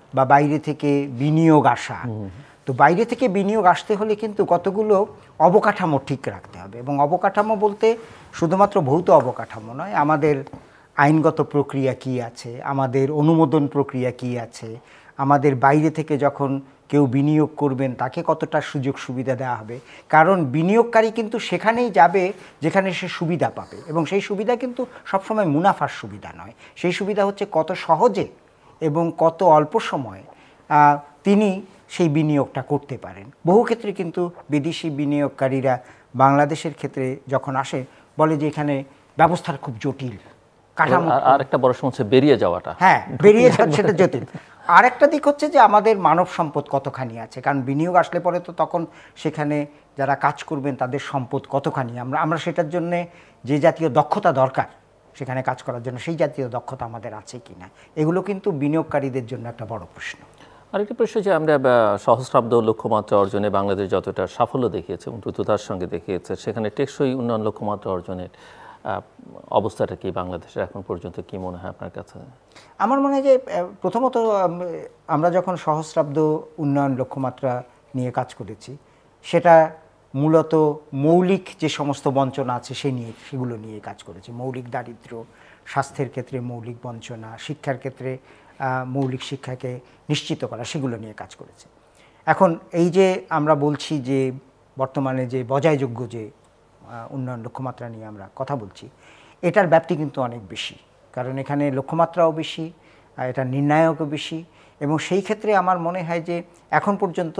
বা বাইরে থেকে বিনিয়োগ আসা, তো বাইরে থেকে বিনিয়োগ আসতে হলে কিন্তু কতগুলো অবকাঠামো ঠিক রাখতে হবে। এবং অবকাঠামো বলতে শুধুমাত্র ভৌত অবকাঠামো নয়, আমাদের আইনগত প্রক্রিয়া কি আছে, আমাদের অনুমোদন প্রক্রিয়া কি আছে, আমাদের বাইরে থেকে যখন কেউ বিনিয়োগ করবেন তাকে কতটা সুযোগ সুবিধা দেওয়া হবে। কারণ বিনিয়োগকারী কিন্তু সেখানেই যাবে যেখানে সে সুবিধা পাবে, এবং সেই সুবিধা কিন্তু সবসময় মুনাফার সুবিধা নয়, সেই সুবিধা হচ্ছে কত সহজে এবং কত অল্প সময়ে তিনি সেই বিনিয়োগটা করতে পারেন। বহু ক্ষেত্রে কিন্তু বিদেশি বিনিয়োগকারীরা বাংলাদেশের ক্ষেত্রে যখন আসে বলে যে এখানে ব্যবস্থার খুব জটিল, কাঠামো। আর একটা বড় সমস্যা বেরিয়ে যাওয়াটা। হ্যাঁ, বেরিয়ে যাওয়া সেটা জটিল। আর একটা দিক হচ্ছে যে আমাদের মানব সম্পদ কতখানি আছে, কারণ বিনিয়োগ আসলে পরে তো তখন সেখানে যারা কাজ করবেন তাদের সম্পদ কতখানি, আমরা আমরা সেটার জন্য যে জাতীয় দক্ষতা দরকার সেখানে কাজ করার জন্য সেই জাতীয় দক্ষতা আমাদের আছে কি না, এগুলো কিন্তু বিনিয়োগকারীদের জন্য একটা বড় প্রশ্ন। আরেকটি প্রশ্ন যে আমরা সহস্রাব্দ লক্ষ্যমাত্রা অর্জনে বাংলাদেশ যতটা সাফল্য দেখিয়েছে এবং দ্রুততার সঙ্গে দেখিয়েছে, সেখানে টেকসই উন্নয়ন লক্ষ্যমাত্রা অর্জনের অবস্থাটা কি বাংলাদেশের এখন পর্যন্ত, কি মনে হয় আপনার কাছে? আমার মনে হয় যে প্রথমত আমরা যখন সহস্রাব্দ উন্নয়ন লক্ষ্যমাত্রা নিয়ে কাজ করেছি সেটা মূলত মৌলিক যে সমস্ত বঞ্চনা আছে সেই নিয়ে সেগুলো নিয়ে কাজ করেছি। মৌলিক দারিদ্র্য, স্বাস্থ্যের ক্ষেত্রে মৌলিক বঞ্চনা, শিক্ষার ক্ষেত্রে মৌলিক শিক্ষাকে নিশ্চিত করা, সেগুলো নিয়ে কাজ করেছে। এখন এই যে আমরা বলছি যে বর্তমানে যে বজায়যোগ্য যে উন্নয়ন লক্ষ্যমাত্রা নিয়ে আমরা কথা বলছি, এটার ব্যাপ্তি কিন্তু অনেক বেশি, কারণ এখানে লক্ষ্যমাত্রাও বেশি, এটা নির্ণায়কও বেশি। এবং সেই ক্ষেত্রে আমার মনে হয় যে এখন পর্যন্ত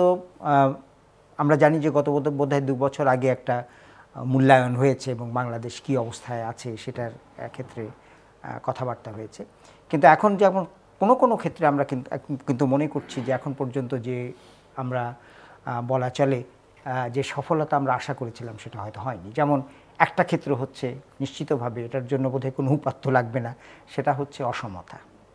আমরা জানি যে গত বোধহয় দু বছর আগে একটা মূল্যায়ন হয়েছে এবং বাংলাদেশ কী অবস্থায় আছে সেটার ক্ষেত্রে কথাবার্তা হয়েছে। কিন্তু এখন যেমন কোনো কোনো ক্ষেত্রে আমরা কিন্তু কিন্তু মনে করছি যে এখন পর্যন্ত যে আমরা বলা চলে যে সফলতা আমরা আশা করেছিলাম সেটা হয়তো হয়নি। যেমন একটা ক্ষেত্র হচ্ছে নিশ্চিতভাবে, এটার জন্য বোধহয় কোনো উপাত্ত লাগবে না, সেটা হচ্ছে অসমতা।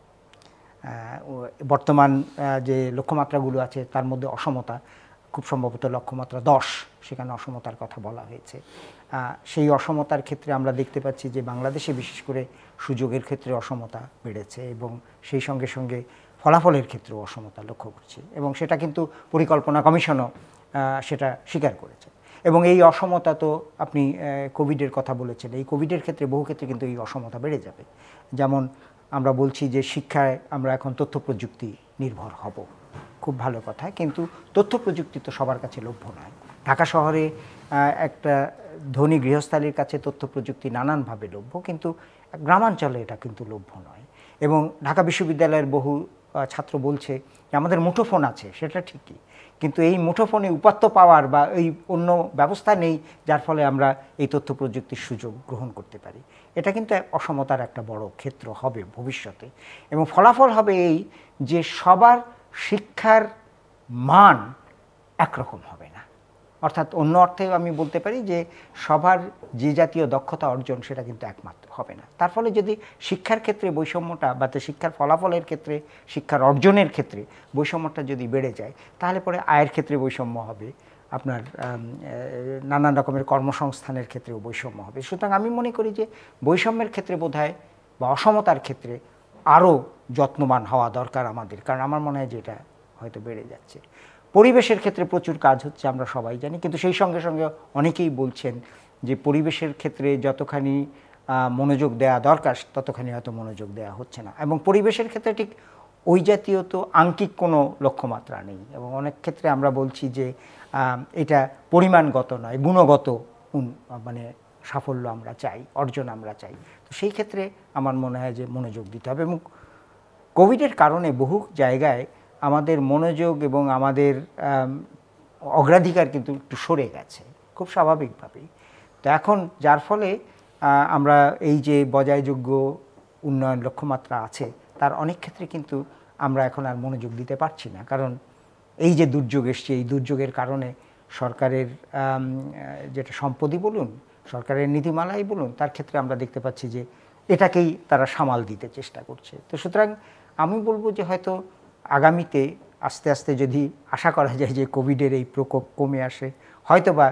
বর্তমান যে লক্ষ্যমাত্রাগুলো আছে তার মধ্যে অসমতা খুব সম্ভবত লক্ষ্যমাত্রা দশ, সেখানে অসমতার কথা বলা হয়েছে। সেই অসমতার ক্ষেত্রে আমরা দেখতে পাচ্ছি যে বাংলাদেশে বিশেষ করে সুযোগের ক্ষেত্রে অসমতা বেড়েছে এবং সেই সঙ্গে সঙ্গে ফলাফলের ক্ষেত্রেও অসমতা লক্ষ্য করছি, এবং সেটা কিন্তু পরিকল্পনা কমিশনও সেটা স্বীকার করেছে। এবং এই অসমতা তো আপনি কোভিডের কথা বলেছেন, এই কোভিডের ক্ষেত্রে বহু ক্ষেত্রে কিন্তু এই অসমতা বেড়ে যাবে। যেমন আমরা বলছি যে শিক্ষায় আমরা এখন তথ্য প্রযুক্তি নির্ভর হব, খুব ভালো কথা, কিন্তু তথ্য প্রযুক্তি তো সবার কাছে লভ্য নয়। ঢাকা শহরে একটা ধনী গৃহস্থালীর কাছে তথ্য প্রযুক্তি নানানভাবে লভ্য, কিন্তু গ্রামাঞ্চলে এটা কিন্তু লভ্য নয়। এবং ঢাকা বিশ্ববিদ্যালয়ের বহু ছাত্র বলছে যে আমাদের মুঠোফোন আছে, সেটা ঠিকই, কিন্তু এই মুঠোফোনে উপাত্ত পাওয়ার বা এই অন্য ব্যবস্থা নেই যার ফলে আমরা এই তথ্য প্রযুক্তির সুযোগ গ্রহণ করতে পারি। এটা কিন্তু অসমতার একটা বড় ক্ষেত্র হবে ভবিষ্যতে। এবং ফলাফল হবে এই যে সবার শিক্ষার মান একরকম হবে না, অর্থাৎ অন্য অর্থে আমি বলতে পারি যে সবার যে জাতীয় দক্ষতা অর্জন সেটা কিন্তু একমাত্র হবে না। তার ফলে যদি শিক্ষার ক্ষেত্রে বৈষম্যটা বা শিক্ষার ফলাফলের ক্ষেত্রে, শিক্ষার অর্জনের ক্ষেত্রে বৈষম্যটা যদি বেড়ে যায়, তাহলে পরে আয়ের ক্ষেত্রে বৈষম্য হবে, আপনার নানান রকমের কর্মসংস্থানের ক্ষেত্রেও বৈষম্য হবে। সুতরাং আমি মনে করি যে বৈষম্যের ক্ষেত্রে বোধহয় বা অসমতার ক্ষেত্রে আরও যত্নবান হওয়া দরকার আমাদের, কারণ আমার মনে হয় যে এটা হয়তো বেড়ে যাচ্ছে। পরিবেশের ক্ষেত্রে প্রচুর কাজ হচ্ছে আমরা সবাই জানি, কিন্তু সেই সঙ্গে সঙ্গে অনেকেই বলছেন যে পরিবেশের ক্ষেত্রে যতখানি মনোযোগ দেওয়া দরকার ততখানি হয়তো মনোযোগ দেওয়া হচ্ছে না। এবং পরিবেশের ক্ষেত্রে ঠিক ওই জাতীয় তো আঙ্কিক কোনো লক্ষ্যমাত্রা নেই, এবং অনেক ক্ষেত্রে আমরা বলছি যে এটা পরিমাণগত নয়, গুণগত মানে সাফল্য আমরা চাই, অর্জন আমরা চাই। তো সেই ক্ষেত্রে আমার মনে হয় যে মনোযোগ দিতে হবে। এবং কোভিডের কারণে বহু জায়গায় আমাদের মনোযোগ এবং আমাদের অগ্রাধিকার কিন্তু একটু সরে গেছে খুব স্বাভাবিকভাবেই। তো এখন যার ফলে আমরা এই যে বজায়যোগ্য উন্নয়ন লক্ষ্যমাত্রা আছে তার অনেক ক্ষেত্রে কিন্তু আমরা এখন আর মনোযোগ দিতে পারছি না, কারণ এই যে দুর্যোগ এসছে, এই দুর্যোগের কারণে সরকারের যেটা সম্পদই বলুন, সরকারের নীতিমালাই বলুন, তার ক্ষেত্রে আমরা দেখতে পাচ্ছি যে এটাকেই তারা সামাল দিতে চেষ্টা করছে। তো সুতরাং আমি বলবো যে হয়তো আগামীতে আস্তে আস্তে যদি আশা করা যায় যে কোভিডের এই প্রকোপ কমে আসে, হয়তোবা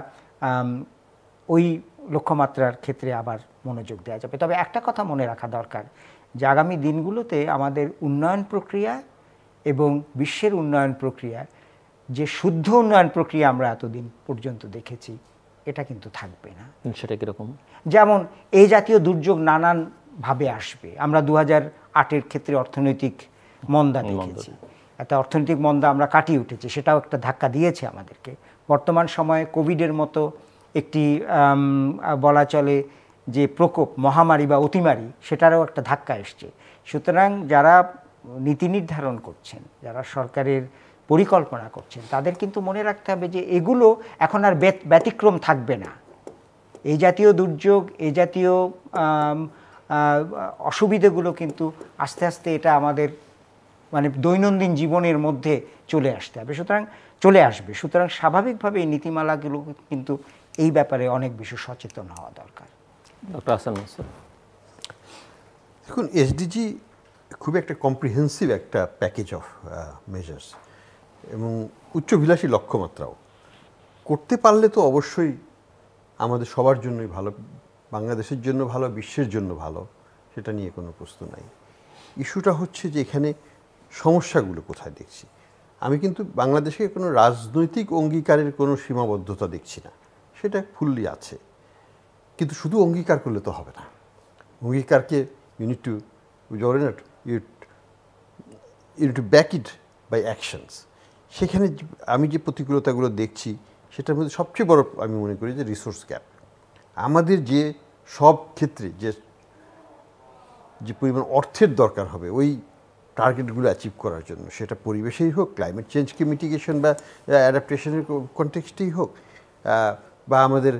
ওই লক্ষ্যমাত্রার ক্ষেত্রে আবার মনোযোগ দেওয়া যাবে। তবে একটা কথা মনে রাখা দরকার যে আগামী দিনগুলোতে আমাদের উন্নয়ন প্রক্রিয়া এবং বিশ্বের উন্নয়ন প্রক্রিয়া যে শুদ্ধ উন্নয়ন প্রক্রিয়া আমরা এতদিন পর্যন্ত দেখেছি এটা কিন্তু থাকবে না। সেটা কীরকম? যেমন এই জাতীয় দুর্যোগ নানানভাবে আসবে। আমরা দু হাজার আটের ক্ষেত্রে অর্থনৈতিক মন্দা দেখেছি, একটা অর্থনৈতিক মন্দা আমরা কাটিয়ে উঠেছি, সেটাও একটা ধাক্কা দিয়েছে আমাদেরকে। বর্তমান সময়ে কোভিডের মতো একটি বলা চলে যে প্রকোপ, মহামারী বা অতিমারী, সেটারও একটা ধাক্কা এসছে। সুতরাং যারা নীতি নির্ধারণ করছেন, যারা সরকারের পরিকল্পনা করছেন, তাদের কিন্তু মনে রাখতে হবে যে এগুলো এখন আর ব্যতিক্রম থাকবে না। এই জাতীয় দুর্যোগ, এই জাতীয় অসুবিধাগুলো কিন্তু আস্তে আস্তে এটা আমাদের মানে দৈনন্দিন জীবনের মধ্যে চলে আসতে হবে, সুতরাং চলে আসবে। সুতরাং স্বাভাবিকভাবে এই নীতিমালাগুলো কিন্তু এই ব্যাপারে অনেক বেশি সচেতন হওয়া দরকার। ডক্টর আহসান মানসুর, দেখুন, এসডিজি খুব একটা কম্প্রিহেন্সিভ একটা প্যাকেজ অফ মেজার্স এবং উচ্চভিলাষী লক্ষ্যমাত্রাও। করতে পারলে তো অবশ্যই আমাদের সবার জন্যই ভালো, বাংলাদেশের জন্য ভালো, বিশ্বের জন্য ভালো, সেটা নিয়ে কোনো প্রশ্ন নাই। ইস্যুটা হচ্ছে যে এখানে সমস্যাগুলো কোথায় দেখছি। আমি কিন্তু বাংলাদেশে কোনো রাজনৈতিক অঙ্গীকারের কোনো সীমাবদ্ধতা দেখছি না, সেটা ফুললি আছে, কিন্তু শুধু অঙ্গীকার করলে তো হবে না। অঙ্গীকারকে unit to unit unit to back it by actions. সেখানে আমি যে প্রতিকূলতাগুলো দেখছি সেটার মধ্যে সবচেয়ে বড় আমি মনে করি যে রিসোর্স গ্যাপ। আমাদের যে সব ক্ষেত্রে যে যে পরিমাণ অর্থের দরকার হবে ওই টার্গেটগুলো অ্যাচিভ করার জন্য, সেটা পরিবেশেই হোক, ক্লাইমেট চেঞ্জকে মিটিগেশন বা অ্যাডাপ্টেশনের কনটেক্সটেই হোক, বা আমাদের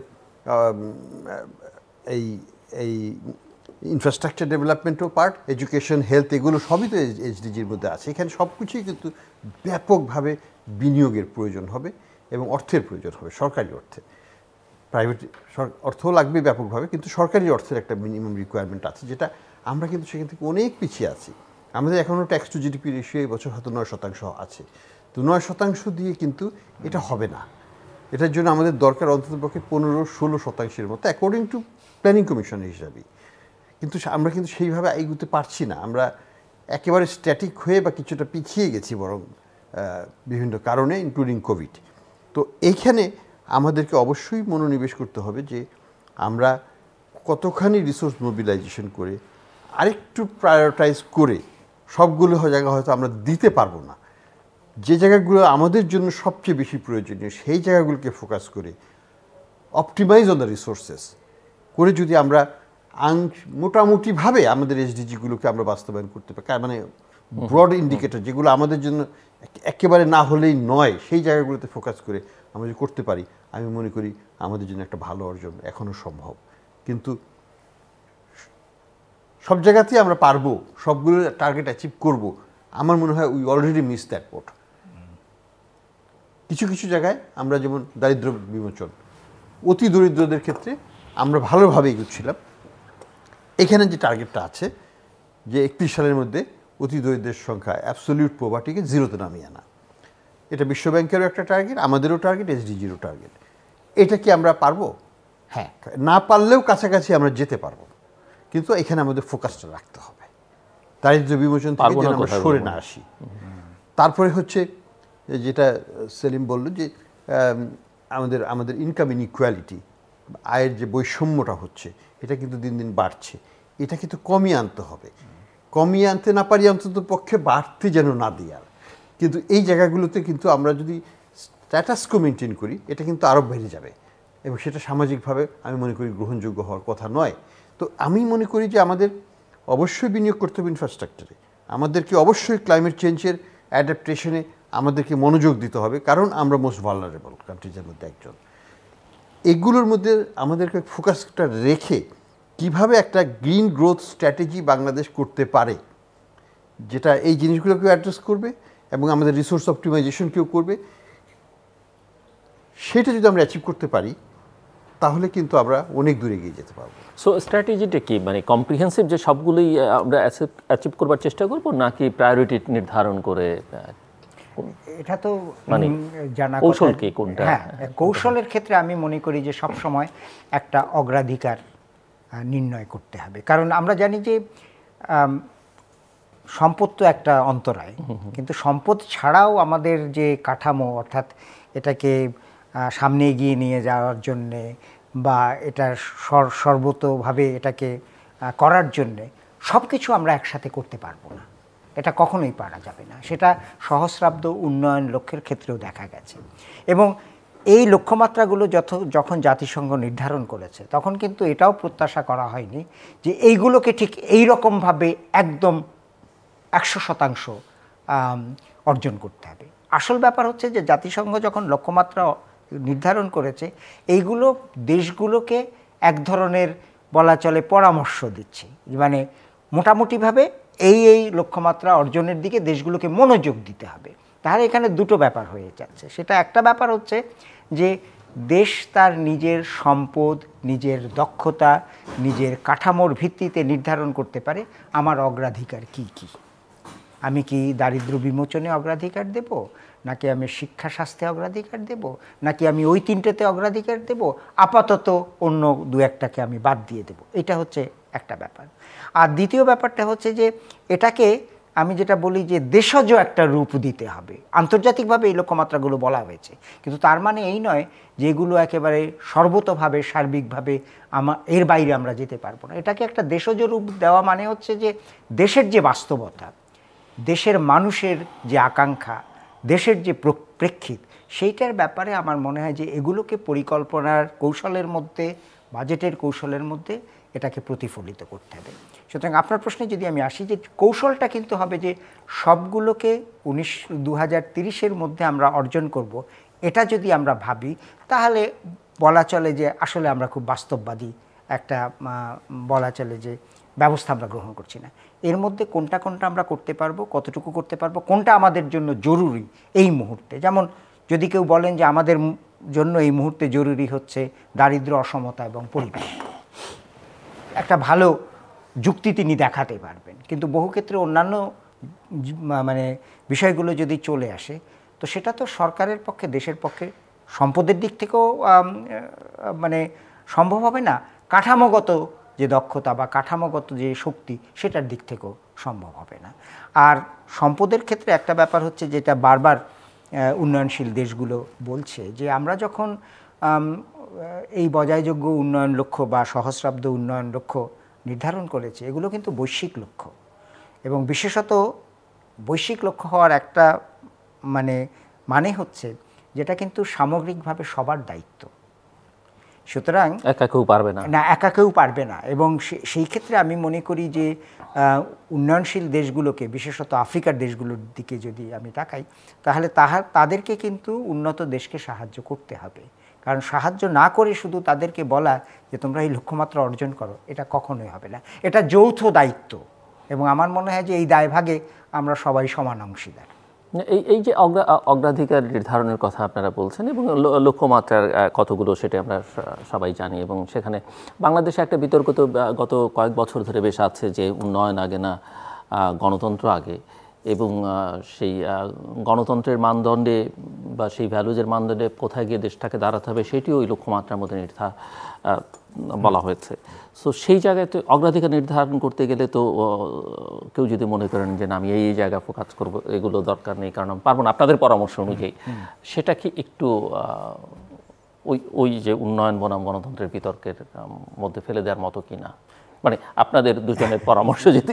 এই এই ইনফ্রাস্ট্রাকচার ডেভেলপমেন্টও পার্ট, এডুকেশন, হেলথ, এগুলো সবই তো এইচডিজির মধ্যে আছে। এখানে সব কিছুই কিন্তু ব্যাপকভাবে বিনিয়োগের প্রয়োজন হবে এবং অর্থের প্রয়োজন হবে, সরকারি অর্থে। প্রাইভেট অর্থও লাগবে ব্যাপকভাবে, কিন্তু সরকারি অর্থের একটা মিনিমাম রিকোয়ারমেন্ট আছে, যেটা আমরা কিন্তু সেখান থেকে অনেক পিছিয়ে আছি। আমাদের এখনও ট্যাক্স টু জিডিপি রেশিও এই বছর হয়তো নয় শতাংশ আছে, তো নয় শতাংশ দিয়ে কিন্তু এটা হবে না। এটার জন্য আমাদের দরকার অন্ততপক্ষে পনেরো ষোলো শতাংশের মতো অ্যাকর্ডিং টু প্ল্যানিং কমিশনের হিসাবেই। কিন্তু আমরা কিন্তু সেইভাবে এগোতে পারছি না। আমরা একেবারে স্ট্যাটিক হয়ে বা কিছুটা পিছিয়ে গেছি বরং বিভিন্ন কারণে, ইনক্লুডিং কোভিড। তো এইখানে আমাদেরকে অবশ্যই মনোনিবেশ করতে হবে যে আমরা কতখানি রিসোর্স মোবিলাইজেশন করে আরেকটু প্রায়োরিটাইজ করে, সবগুলো জায়গা হয়তো আমরা দিতে পারবো না, যে জায়গাগুলো আমাদের জন্য সবচেয়ে বেশি প্রয়োজনীয় সেই জায়গাগুলোকে ফোকাস করে অপটিমাইজ অন দ্য রিসোর্সেস করে যদি আমরা আংশ মোটামুটিভাবে আমাদের এসডিজিগুলোকে আমরা বাস্তবায়ন করতে পারি, মানে ব্রড ইন্ডিকেটর যেগুলো আমাদের জন্য একেবারে না হলেই নয়, সেই জায়গাগুলোতে ফোকাস করে আমরা যদি করতে পারি, আমি মনে করি আমাদের জন্য একটা ভালো অর্জন এখনও সম্ভব। কিন্তু সব জায়গাতেই আমরা পারবো, সবগুলো টার্গেট অ্যাচিভ করব, আমার মনে হয় we already miss that port. কিছু কিছু জায়গায় আমরা যেমন দারিদ্র্য বিমোচন, অতি দরিদ্রদের ক্ষেত্রে আমরা ভালোভাবে এগোচ্ছিলাম। এখানে যে টার্গেটটা আছে যে একত্রিশ সালের মধ্যে অতি দরিদ্রের সংখ্যা, অ্যাবসলিউট পোভার্টিকে জিরোতে নামিয়ে আনা, এটা বিশ্বব্যাংকেরও একটা টার্গেট, আমাদেরও টার্গেট, এসডিজিরও টার্গেট। এটা কি আমরা পারবো? হ্যাঁ, না পারলেও কাছাকাছি আমরা যেতে পারবো, কিন্তু এখানে আমাদের ফোকাসটা রাখতে হবে, দারিদ্র্য বিমোচন থেকে যেন আমরা সরে না আসি। তারপরে হচ্ছে যেটা সেলিম বলল যে আমাদের আমাদের ইনকাম ইনইকুয়ালিটি, আয়ের যে বৈষম্যটা হচ্ছে, এটা কিন্তু দিন দিন বাড়ছে। এটা কিন্তু কমিয়ে আনতে হবে, কমিয়ে আনতে না পারি অন্তত পক্ষে বাড়তে যেন না দেওয়ার। কিন্তু এই জায়গাগুলোতে কিন্তু আমরা যদি স্ট্যাটাসকো মেনটেন করি, এটা কিন্তু আরও বেড়ে যাবে এবং সেটা সামাজিকভাবে আমি মনে করি গ্রহণযোগ্য হওয়ার কথা নয়। তো আমি মনে করি যে আমাদের অবশ্যই বিনিয়োগ করতে হবে ইনফ্রাস্ট্রাকচারে, আমাদেরকে অবশ্যই ক্লাইমেট চেঞ্জের অ্যাডাপ্টেশনে আমাদেরকে মনোযোগ দিতে হবে, কারণ আমরা মোস্ট ভালনারেবল কান্ট্রিজের মধ্যে একজন। এগুলোর মধ্যে আমাদেরকে ফোকাসটা রেখে কিভাবে একটা গ্রিন গ্রোথ স্ট্র্যাটেজি বাংলাদেশ করতে পারে, যেটা এই জিনিসগুলোকেও অ্যাড্রেস করবে এবং আমাদের রিসোর্স অপটিমাইজেশনকেও করবে, সেটা যদি আমরা অ্যাচিভ করতে পারি তাহলে কিন্তু আমরা অনেক দূরে এগিয়ে যেতে পারবো। সো স্ট্র্যাটেজিটা কি, মানে কম্প্রিহেন্সিভ যে সবগুলোই আমরা অ্যাচিভ করবার চেষ্টা করব, নাকি প্রায়োরিটি নির্ধারণ করে? এটা তো মানে জানা কৌশল কি কোনটা? হ্যাঁ, কৌশলের ক্ষেত্রে আমি মনে করি যে সব সময় একটা অগ্রাধিকার নির্ণয় করতে হবে, কারণ আমরা জানি যে সম্পদ তো একটা অন্তরায়, কিন্তু সম্পদ ছাড়াও আমাদের যে কাঠামো, অর্থাৎ এটাকে সামনে এগিয়ে নিয়ে যাওয়ার জন্যে বা এটার সর্বতোভাবে এটাকে করার জন্যে সব কিছু আমরা একসাথে করতে পারবো না, এটা কখনোই পারা যাবে না। সেটা সহস্রাব্দ উন্নয়ন লক্ষ্যের ক্ষেত্রেও দেখা গেছে। এবং এই লক্ষ্যমাত্রাগুলো যত যখন জাতিসংঘ নির্ধারণ করেছে তখন কিন্তু এটাও প্রত্যাশা করা হয়নি যে এইগুলোকে ঠিক এই রকমভাবে একদম একশো শতাংশ অর্জন করতে হবে। আসল ব্যাপার হচ্ছে যে জাতিসংঘ যখন লক্ষ্যমাত্রা নির্ধারণ করেছে এইগুলো দেশগুলোকে এক ধরনের বলা চলে পরামর্শ দিচ্ছে, মানে মোটামুটিভাবে এই এই লক্ষ্যমাত্রা অর্জনের দিকে দেশগুলোকে মনোযোগ দিতে হবে। তাহলে এখানে দুটো ব্যাপার হয়ে যাচ্ছে। সেটা একটা ব্যাপার হচ্ছে যে দেশ তার নিজের সম্পদ, নিজের দক্ষতা, নিজের কাঠামোর ভিত্তিতে নির্ধারণ করতে পারে আমার অগ্রাধিকার কি কি। আমি কি দারিদ্র্য বিমোচনে অগ্রাধিকার দেব, নাকি আমি শিক্ষা স্বাস্থ্যে অগ্রাধিকার দেব, নাকি আমি ওই তিনটেতে অগ্রাধিকার দেব, আপাতত অন্য দু একটাকে আমি বাদ দিয়ে দেব। এটা হচ্ছে একটা ব্যাপার। আর দ্বিতীয় ব্যাপারটা হচ্ছে যে এটাকে আমি যেটা বলি যে দেশজ একটা রূপ দিতে হবে। আন্তর্জাতিকভাবে এই লক্ষ্যমাত্রাগুলো বলা হয়েছে, কিন্তু তার মানে এই নয় যে এগুলো একেবারে সর্বতোভাবে সার্বিকভাবে আমা এর বাইরে আমরা যেতে পারবো না। এটাকে একটা দেশজ রূপ দেওয়া মানে হচ্ছে যে দেশের যে বাস্তবতা, দেশের মানুষের যে আকাঙ্ক্ষা, দেশের যে প্রেক্ষিত, সেইটার ব্যাপারে আমার মনে হয় যে এগুলোকে পরিকল্পনার কৌশলের মধ্যে, বাজেটের কৌশলের মধ্যে এটাকে প্রতিফলিত করতে হবে। সুতরাং আপনার প্রশ্নে যদি আমি আসি যে কৌশলটা কিন্তু হবে যে সবগুলোকে উনিশ দু হাজার তিরিশের মধ্যে আমরা অর্জন করব, এটা যদি আমরা ভাবি তাহলে বলা চলে যে আসলে আমরা খুব বাস্তববাদী একটা বলা চলে যে ব্যবস্থা আমরা গ্রহণ করছি না। এর মধ্যে কোনটা কোনটা আমরা করতে পারবো, কতটুকু করতে পারবো, কোনটা আমাদের জন্য জরুরি এই মুহূর্তে। যেমন যদি কেউ বলেন যে আমাদের জন্য এই মুহূর্তে জরুরি হচ্ছে দারিদ্র্য, অসমতা এবং পরিবেশ, একটা ভালো যুক্তি তিনি দেখাতে পারবেন, কিন্তু বহু ক্ষেত্রে অন্যান্য মানে বিষয়গুলো যদি চলে আসে তো সেটা তো সরকারের পক্ষে, দেশের পক্ষে সম্পদের দিক থেকেও মানে সম্ভব হবে না, কাঠামোগত যে দক্ষতা বা কাঠামোগত যে শক্তি সেটার দিক থেকেও সম্ভব হবে না। আর সম্পদের ক্ষেত্রে একটা ব্যাপার হচ্ছে যেটা বারবার উন্নয়নশীল দেশগুলো বলছে যে আমরা যখন এই বজায়যোগ্য উন্নয়ন লক্ষ্য বা সহস্রাব্দ উন্নয়ন লক্ষ্য নির্ধারণ করেছে, এগুলো কিন্তু বৈশ্বিক লক্ষ্য, এবং বিশেষত বৈশ্বিক লক্ষ্য হওয়ার একটা মানে মানে হচ্ছে যেটা কিন্তু সামগ্রিকভাবে সবার দায়িত্ব। সুতরাং একা কেউ পারবে না, না একা কেউ পারবে না। এবং সেই ক্ষেত্রে আমি মনে করি যে উন্নয়নশীল দেশগুলোকে, বিশেষত আফ্রিকার দেশগুলোর দিকে যদি আমি তাকাই, তাহলে তাহার তাদেরকে কিন্তু উন্নত দেশকে সাহায্য করতে হবে। কারণ সাহায্য না করে শুধু তাদেরকে বলা যে তোমরা এই লক্ষ্যমাত্রা অর্জন করো, এটা কখনোই হবে না। এটা যৌথ দায়িত্ব, এবং আমার মনে হয় যে এই দায়ভাগে আমরা সবাই সমান অংশীদার। এই এই যে অগ্রাধিকার নির্ধারণের কথা আপনারা বলছেন এবং লক্ষ্যমাত্রার কতগুলো সেটা আমরা সবাই জানি, এবং সেখানে বাংলাদেশে একটা বিতর্ক তো গত কয়েক বছর ধরে বেশ আছে যে উন্নয়ন আগে না গণতন্ত্র আগে, এবং সেই গণতন্ত্রের মানদণ্ডে বা সেই ভ্যালুজের মানদণ্ডে কোথায় গিয়ে দেশটাকে দাঁড়াতে হবে সেটিও ওই লক্ষ্যমাত্রার মধ্যে নির্ধার বলা হয়েছে। সো সেই জায়গায় তো অগ্রাধিকার নির্ধারণ করতে গেলে তো কেউ যদি মনে করেন যে না আমি এই এই জায়গায় ফোকাস করবো, এগুলো দরকার নেই কারণ পারবো না, আপনাদের পরামর্শ অনুযায়ী সেটা কি একটু ওই ওই যে উন্নয়ন বনাম গণতন্ত্রের বিতর্কের মধ্যে ফেলে দেওয়ার মতো কি না? মানে আপনাদের দুজনের পরামর্শ যদি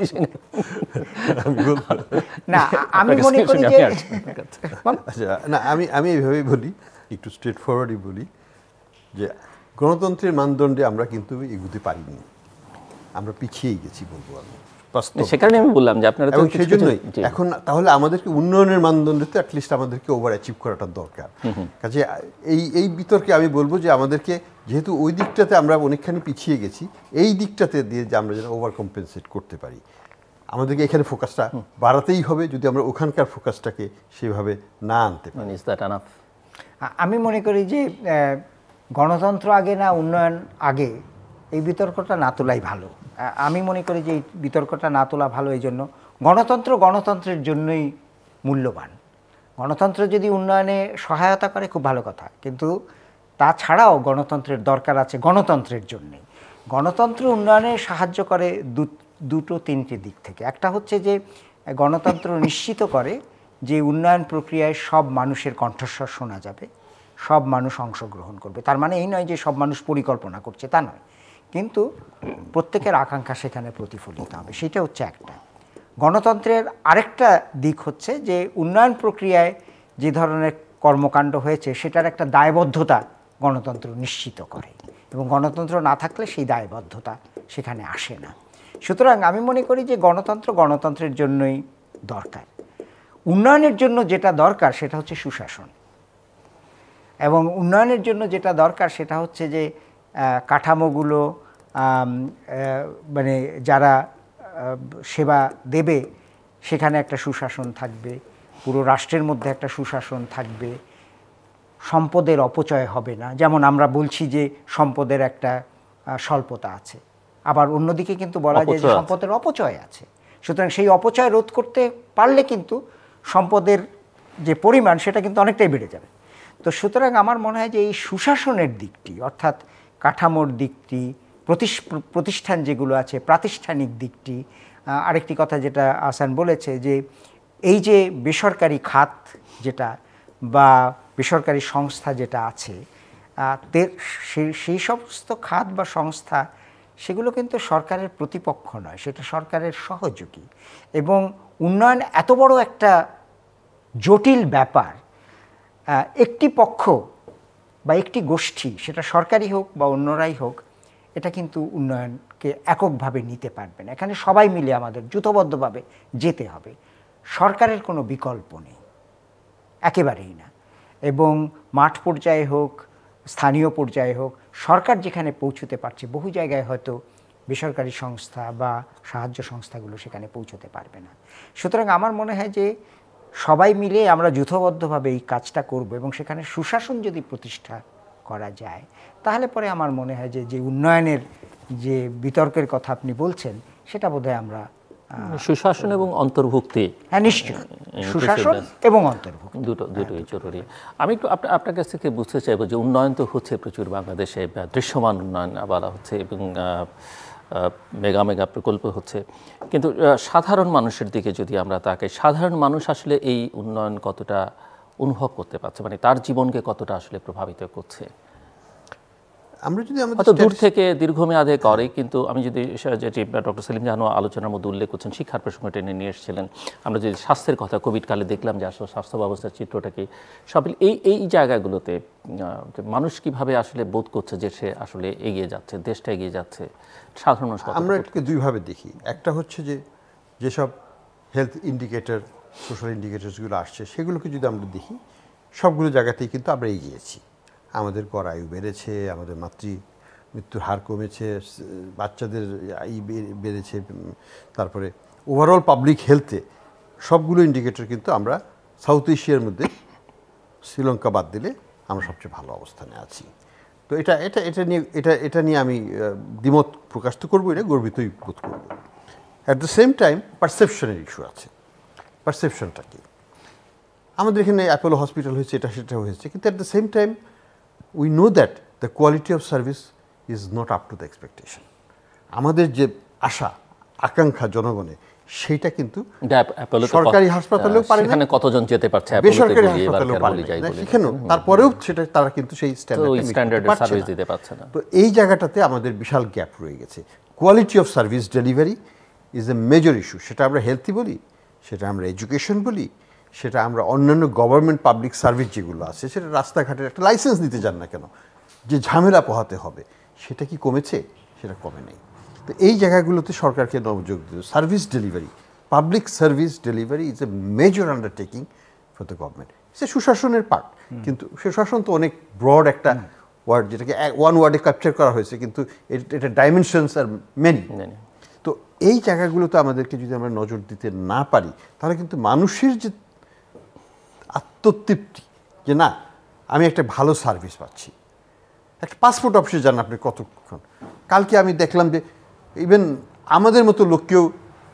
না আমি মনে করি যে আচ্ছা না আমি আমি এইভাবেই বলি, একটু স্ট্রেট ফরওয়ার্ডই বলি যে গণতন্ত্রের মানদণ্ডে আমরা কিন্তু এগুতে পারিনি, আমরা পিছিয়েই গেছি বলবো আমি। সে কারণে আমি বললাম যে আপনারা তো সেই জন্যই এখন তাহলে আমাদেরকে উন্নয়নের মানদণ্ডে তো অ্যাটলিস্ট আমাদেরকে ওভার অ্যাচিভ করাটা দরকার। কাজে এই এই বিতর্কে আমি বলবো যে আমাদেরকে যেহেতু ওই দিকটাতে আমরা অনেকখানি পিছিয়ে গেছি, এই দিকটাতে দিয়ে যে আমরা যেন ওভার কম্পেনসেট করতে পারি, আমাদেরকে এখানে ফোকাসটা বাড়াতেই হবে যদি আমরা ওখানকার ফোকাসটাকে সেভাবে না আনতে পারি। আমি মনে করি যে গণতন্ত্র আগে না উন্নয়ন আগে, এই বিতর্কটা না তোলাই ভালো। আমি মনে করি যে এই বিতর্কটা না তোলা ভালো এই জন্য, গণতন্ত্র গণতন্ত্রের জন্যই মূল্যবান। গণতন্ত্র যদি উন্নয়নে সহায়তা করে খুব ভালো কথা, কিন্তু তাছাড়াও গণতন্ত্রের দরকার আছে গণতন্ত্রের জন্যে। গণতন্ত্র উন্নয়নে সাহায্য করে দুটো তিনটে দিক থেকে। একটা হচ্ছে যে গণতন্ত্র নিশ্চিত করে যে উন্নয়ন প্রক্রিয়ায় সব মানুষের কণ্ঠস্বর শোনা যাবে, সব মানুষ অংশগ্রহণ করবে। তার মানে এই নয় যে সব মানুষ পরিকল্পনা করছে, তা নয়, কিন্তু প্রত্যেকের আকাঙ্ক্ষা সেখানে প্রতিফলিত হবে, সেটা হচ্ছে একটা। গণতন্ত্রের আরেকটা দিক হচ্ছে যে উন্নয়ন প্রক্রিয়ায় যে ধরনের কর্মকাণ্ড হয়েছে সেটার একটা দায়বদ্ধতা গণতন্ত্র নিশ্চিত করে, এবং গণতন্ত্র না থাকলে সেই দায়বদ্ধতা সেখানে আসে না। সুতরাং আমি মনে করি যে গণতন্ত্র গণতন্ত্রের জন্যই দরকার। উন্নয়নের জন্য যেটা দরকার সেটা হচ্ছে সুশাসন, এবং উন্নয়নের জন্য যেটা দরকার সেটা হচ্ছে যে কাঠামোগুলো মানে যারা সেবা দেবে সেখানে একটা সুশাসন থাকবে, পুরো রাষ্ট্রের মধ্যে একটা সুশাসন থাকবে, সম্পদের অপচয় হবে না। যেমন আমরা বলছি যে সম্পদের একটা স্বল্পতা আছে, আবার অন্যদিকে কিন্তু বলা যায় যে সম্পদের অপচয় আছে। সুতরাং সেই অপচয় রোধ করতে পারলে কিন্তু সম্পদের যে পরিমাণ সেটা কিন্তু অনেকটাই বেড়ে যাবে। তো সুতরাং আমার মনে হয় যে এই সুশাসনের দিকটি, অর্থাৎ কাঠামোর দিকটি, প্রতিষ্ঠান যেগুলো আছে প্রাতিষ্ঠানিক দিকটি, আরেকটি কথা যেটা আহসান বলেছে যে এই যে বেসরকারি খাত যেটা বা বেসরকারি সংস্থা যেটা আছে, সেই সমস্ত খাত বা সংস্থা সেগুলো কিন্তু সরকারের প্রতিপক্ষ নয়, সেটা সরকারের সহযোগী। এবং উন্নয়ন এত বড় একটা জটিল ব্যাপার, একটি পক্ষ বা একটি গোষ্ঠী, সেটা সরকারি হোক বা অন্যরাই হোক, এটা কিন্তু উন্নয়নকে এককভাবে নিতে পারবে না। এখানে সবাই মিলে আমাদের যুথবদ্ধভাবে যেতে হবে। সরকারের কোনো বিকল্প নেই, একেবারেই না। এবং মাঠ পর্যায়ে হোক, স্থানীয় পর্যায়ে হোক, সরকার যেখানে পৌঁছতে পারছে, বহু জায়গায় হয়তো বেসরকারি সংস্থা বা সাহায্য সংস্থাগুলো সেখানে পৌঁছতে পারবে না। সুতরাং আমার মনে হয় যে সবাই মিলে আমরা যূথবদ্ধভাবে এই কাজটা করব, এবং সেখানে সুশাসন যদি প্রতিষ্ঠা করা যায় তাহলে পরে আমার মনে হয় যে যে উন্নয়নের যে বিতর্কের কথা আপনি বলছেন সেটা বোধহয় আমরা সুশাসন এবং অন্তর্ভুক্তি, হ্যাঁ নিশ্চয়, সুশাসন এবং অন্তর্ভুক্তি দুটো দুটোই জরুরি। আমি একটু আপনার কাছ থেকে বুঝতে চাইবো যে উন্নয়ন তো হচ্ছে প্রচুর বাংলাদেশে, দৃশ্যমান উন্নয়ন বলা হচ্ছে এবং মেগা মেগা প্রকল্প হচ্ছে, কিন্তু সাধারণ মানুষের দিকে যদি আমরা তাকাই, সাধারণ মানুষ আসলে এই উন্নয়ন কতটা অনুভব করতে পারছে, মানে তার জীবনকে কতটা আসলে প্রভাবিত করছে? আমরা যদি হয়তো দূর থেকে দীর্ঘমেয়াদে করে, কিন্তু আমি যদি যেটি ডক্টর সেলিম জাহান আলোচনার মধ্যে উল্লেখ করছেন, শিক্ষার প্রসঙ্গ টেনে নিয়ে এসেছিলেন, আমরা যদি স্বাস্থ্যের কথা, কোভিড কালে দেখলাম যে আসলে স্বাস্থ্য ব্যবস্থার চিত্রটাকে সব এই এই জায়গাগুলোতে মানুষ কিভাবে আসলে বোধ করছে যে সে আসলে এগিয়ে যাচ্ছে, দেশটা এগিয়ে যাচ্ছে, সাধারণ মানুষ। আমরা এটাকে দুইভাবে দেখি। একটা হচ্ছে যে যেসব হেলথ ইন্ডিকেটর, সোশ্যাল ইন্ডিকেটরসগুলো আসছে সেগুলোকে যদি আমরা দেখি, সবগুলো জায়গাতেই কিন্তু আমরা এগিয়েছি। আমাদের গড় আয়ু বেড়েছে, আমাদের মাতৃ মৃত্যুর হার কমেছে, বাচ্চাদের আয়ু বেড়েছে, তারপরে ওভারঅল পাবলিক হেলথে সবগুলো ইন্ডিকেটর কিন্তু আমরা সাউথ এশিয়ার মধ্যে শ্রীলঙ্কা বাদ দিলে আমরা সবচেয়ে ভালো অবস্থানে আছি। তো এটা এটা এটা নিয়ে এটা এটা নিয়ে আমি দ্বিমত প্রকাশ তো করবো, এটা গর্বিতই বোধ করবো। অ্যাট দ্য সেম টাইম পারসেপশনের ইস্যু আছে। পারসেপশনটা কি? আমাদের এখানে অ্যাপোলো হসপিটাল হয়েছে, এটা সেটা হয়েছে, কিন্তু at the same time we know that the quality of service is not up to the expectation. আমাদের যে আশা আকাঙ্ক্ষা জনগণের, সেইটা কিন্তু সরকারি হাসপাতালেও পারে না, কতজন যেতে পারছে, বেসরকারি হাসপাতালেও পারে না, সেখানেও তারপরেও সেটা তারা কিন্তু সেই স্ট্যান্ডার্ড সার্ভিস দিতে পারছে না। তো এই জায়গাটাতে আমাদের বিশাল গ্যাপ রয়ে গেছে। Quality of service delivery is a major issue. সেটা আমরা হেলথি বলি, সেটা আমরা এডুকেশন বলি, সেটা আমরা অন্যান্য গভর্নমেন্ট পাবলিক সার্ভিস যেগুলো আছে, সেটা রাস্তাঘাটের একটা লাইসেন্স নিতে যান না কেন, যে ঝামেলা পোহাতে হবে, সেটা কি কমেছে? সেটা কমে নেই। তো এই জায়গাগুলোতে সরকারকে নজর দিতে, service delivery, public service delivery is a major undertaking for the government. সে সুশাসনের পার্ট, কিন্তু সুশাসন তো অনেক ব্রড একটা ওয়ার্ড, যেটাকে ওয়ান ওয়ার্ডে ক্যাপচার করা হয়েছে, কিন্তু এটা ডাইমেনশনস আর মেনি। তো এই জায়গাগুলোতে আমাদেরকে যদি আমরা নজর দিতে না পারি, তাহলে কিন্তু মানুষের যে আত্মতৃপ্তি, যে না আমি একটা ভালো সার্ভিস পাচ্ছি, একটা পাসপোর্ট অফিসে যান আপনি কতক্ষণ, কালকে আমি দেখলাম যে ইভেন আমাদের মতো লোককেও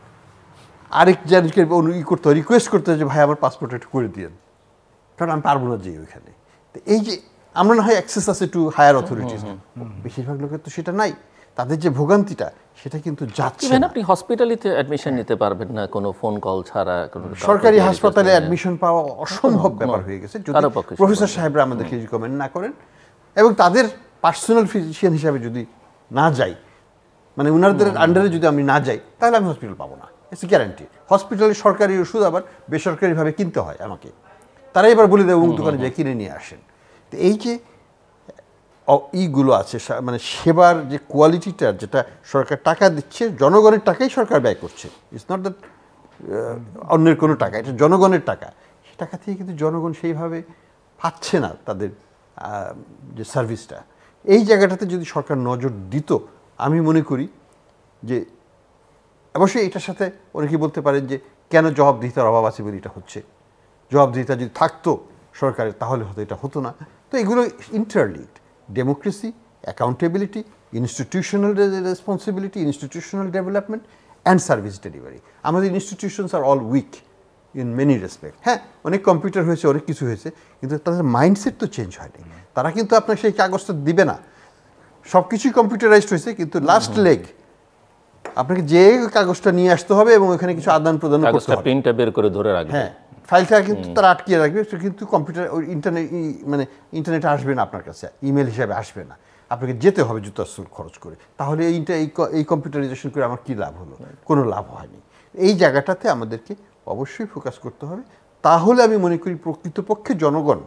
আরেক জনকে ই করতে হয়, রিকোয়েস্ট করতে হয় যে ভাই আমার পাসপোর্ট একটু করে দিয়েন, কারণ আমি পারবো না যে ওইখানে। তো এই যে আমরা না হয় অ্যাক্সেস আছে টু হায়ার অথরিটিস, বেশিরভাগ লোকের তো সেটা নাই। তাদের যে ভোগান্তিটা সেটা কিন্তু যাচ্ছে ইভেন না। আপনি হসপিটালিতে অ্যাডমিশন নিতে পারবেন না কোনো ফোন কল ছাড়া, কোনো সরকারি হাসপাতালে অ্যাডমিশন পাওয়া অসম্ভব ব্যাপার হয়ে গেছে যদি প্রফেসর সাহেবরা আমাদেরকে রিকমেন্ড না করেন এবং তাদের পার্সোনাল ফিজিশিয়ান হিসাবে যদি না যাই, মানে ওনাদের আন্ডারে যদি আমি না যাই, তাহলে আমি হসপিটাল পাবো না। It's guarantee. হসপিটালে সরকারি ওষুধ আবার বেসরকারিভাবে কিনতে হয় আমাকে, তারা এবার বলে দেয় অমুক দোকানে যাই কিনে নিয়ে আসেন। তো এই যে ইগুলো আছে, মানে সেবার যে কোয়ালিটিটার, যেটা সরকার টাকা দিচ্ছে, জনগণের টাকাই সরকার ব্যয় করছে, ইটস নট দ্যাট অন্যের কোনো টাকা, এটা জনগণের টাকা। সে টাকা থেকে কিন্তু জনগণ সেইভাবে পাচ্ছে না তাদের যে সার্ভিসটা। এই জায়গাটাতে যদি সরকার নজর দিত, আমি মনে করি যে অবশ্যই এটার সাথে অনেকেই বলতে পারেন যে কেন জবাবদিহিতার অভাব আছে বলে এটা হচ্ছে। জবাবদিহিতা যদি থাকতো সরকারের তাহলে হয়তো এটা হতো না। তো এগুলো interlinked. Democracy, accountability, institutional responsibility, institutional development and service delivery. আমাদের institutions are all weak in many respect. হ্যাঁ, অনেক কম্পিউটার হয়েছে, অনেক কিছু হয়েছে, কিন্তু তাদের মাইন্ডসেট তো চেঞ্জ হয়নি। তারা কিন্তু আপনার সেই কাগজটা দিবে না। সব কিছুই কম্পিউটারাইজড হয়েছে, কিন্তু লাস্ট লেগ আপনাকে যে কাগজটা নিয়ে আসতে হবে এবং ওখানে কিছু আদান প্রদান করতে হবে, প্রিন্টটা বের করে ধরে রাখবে। হ্যাঁ, ফাইলটা কিন্তু তারা আটকিয়ে রাখবে, কিন্তু কম্পিউটার ওই ইন্টারনেট মানে ইন্টারনেটে আসবে না আপনার কাছে, ইমেল হিসাবে আসবে না, আপনাকে যেতে হবে জুতার খরচ করে। তাহলে এইটা এই কম্পিউটারাইজেশন করে আমার কী লাভ হলো? কোনো লাভ হয়নি। এই জায়গাটাতে আমাদেরকে অবশ্যই ফোকাস করতে হবে। তাহলে আমি মনে করি প্রকৃতপক্ষে জনগণ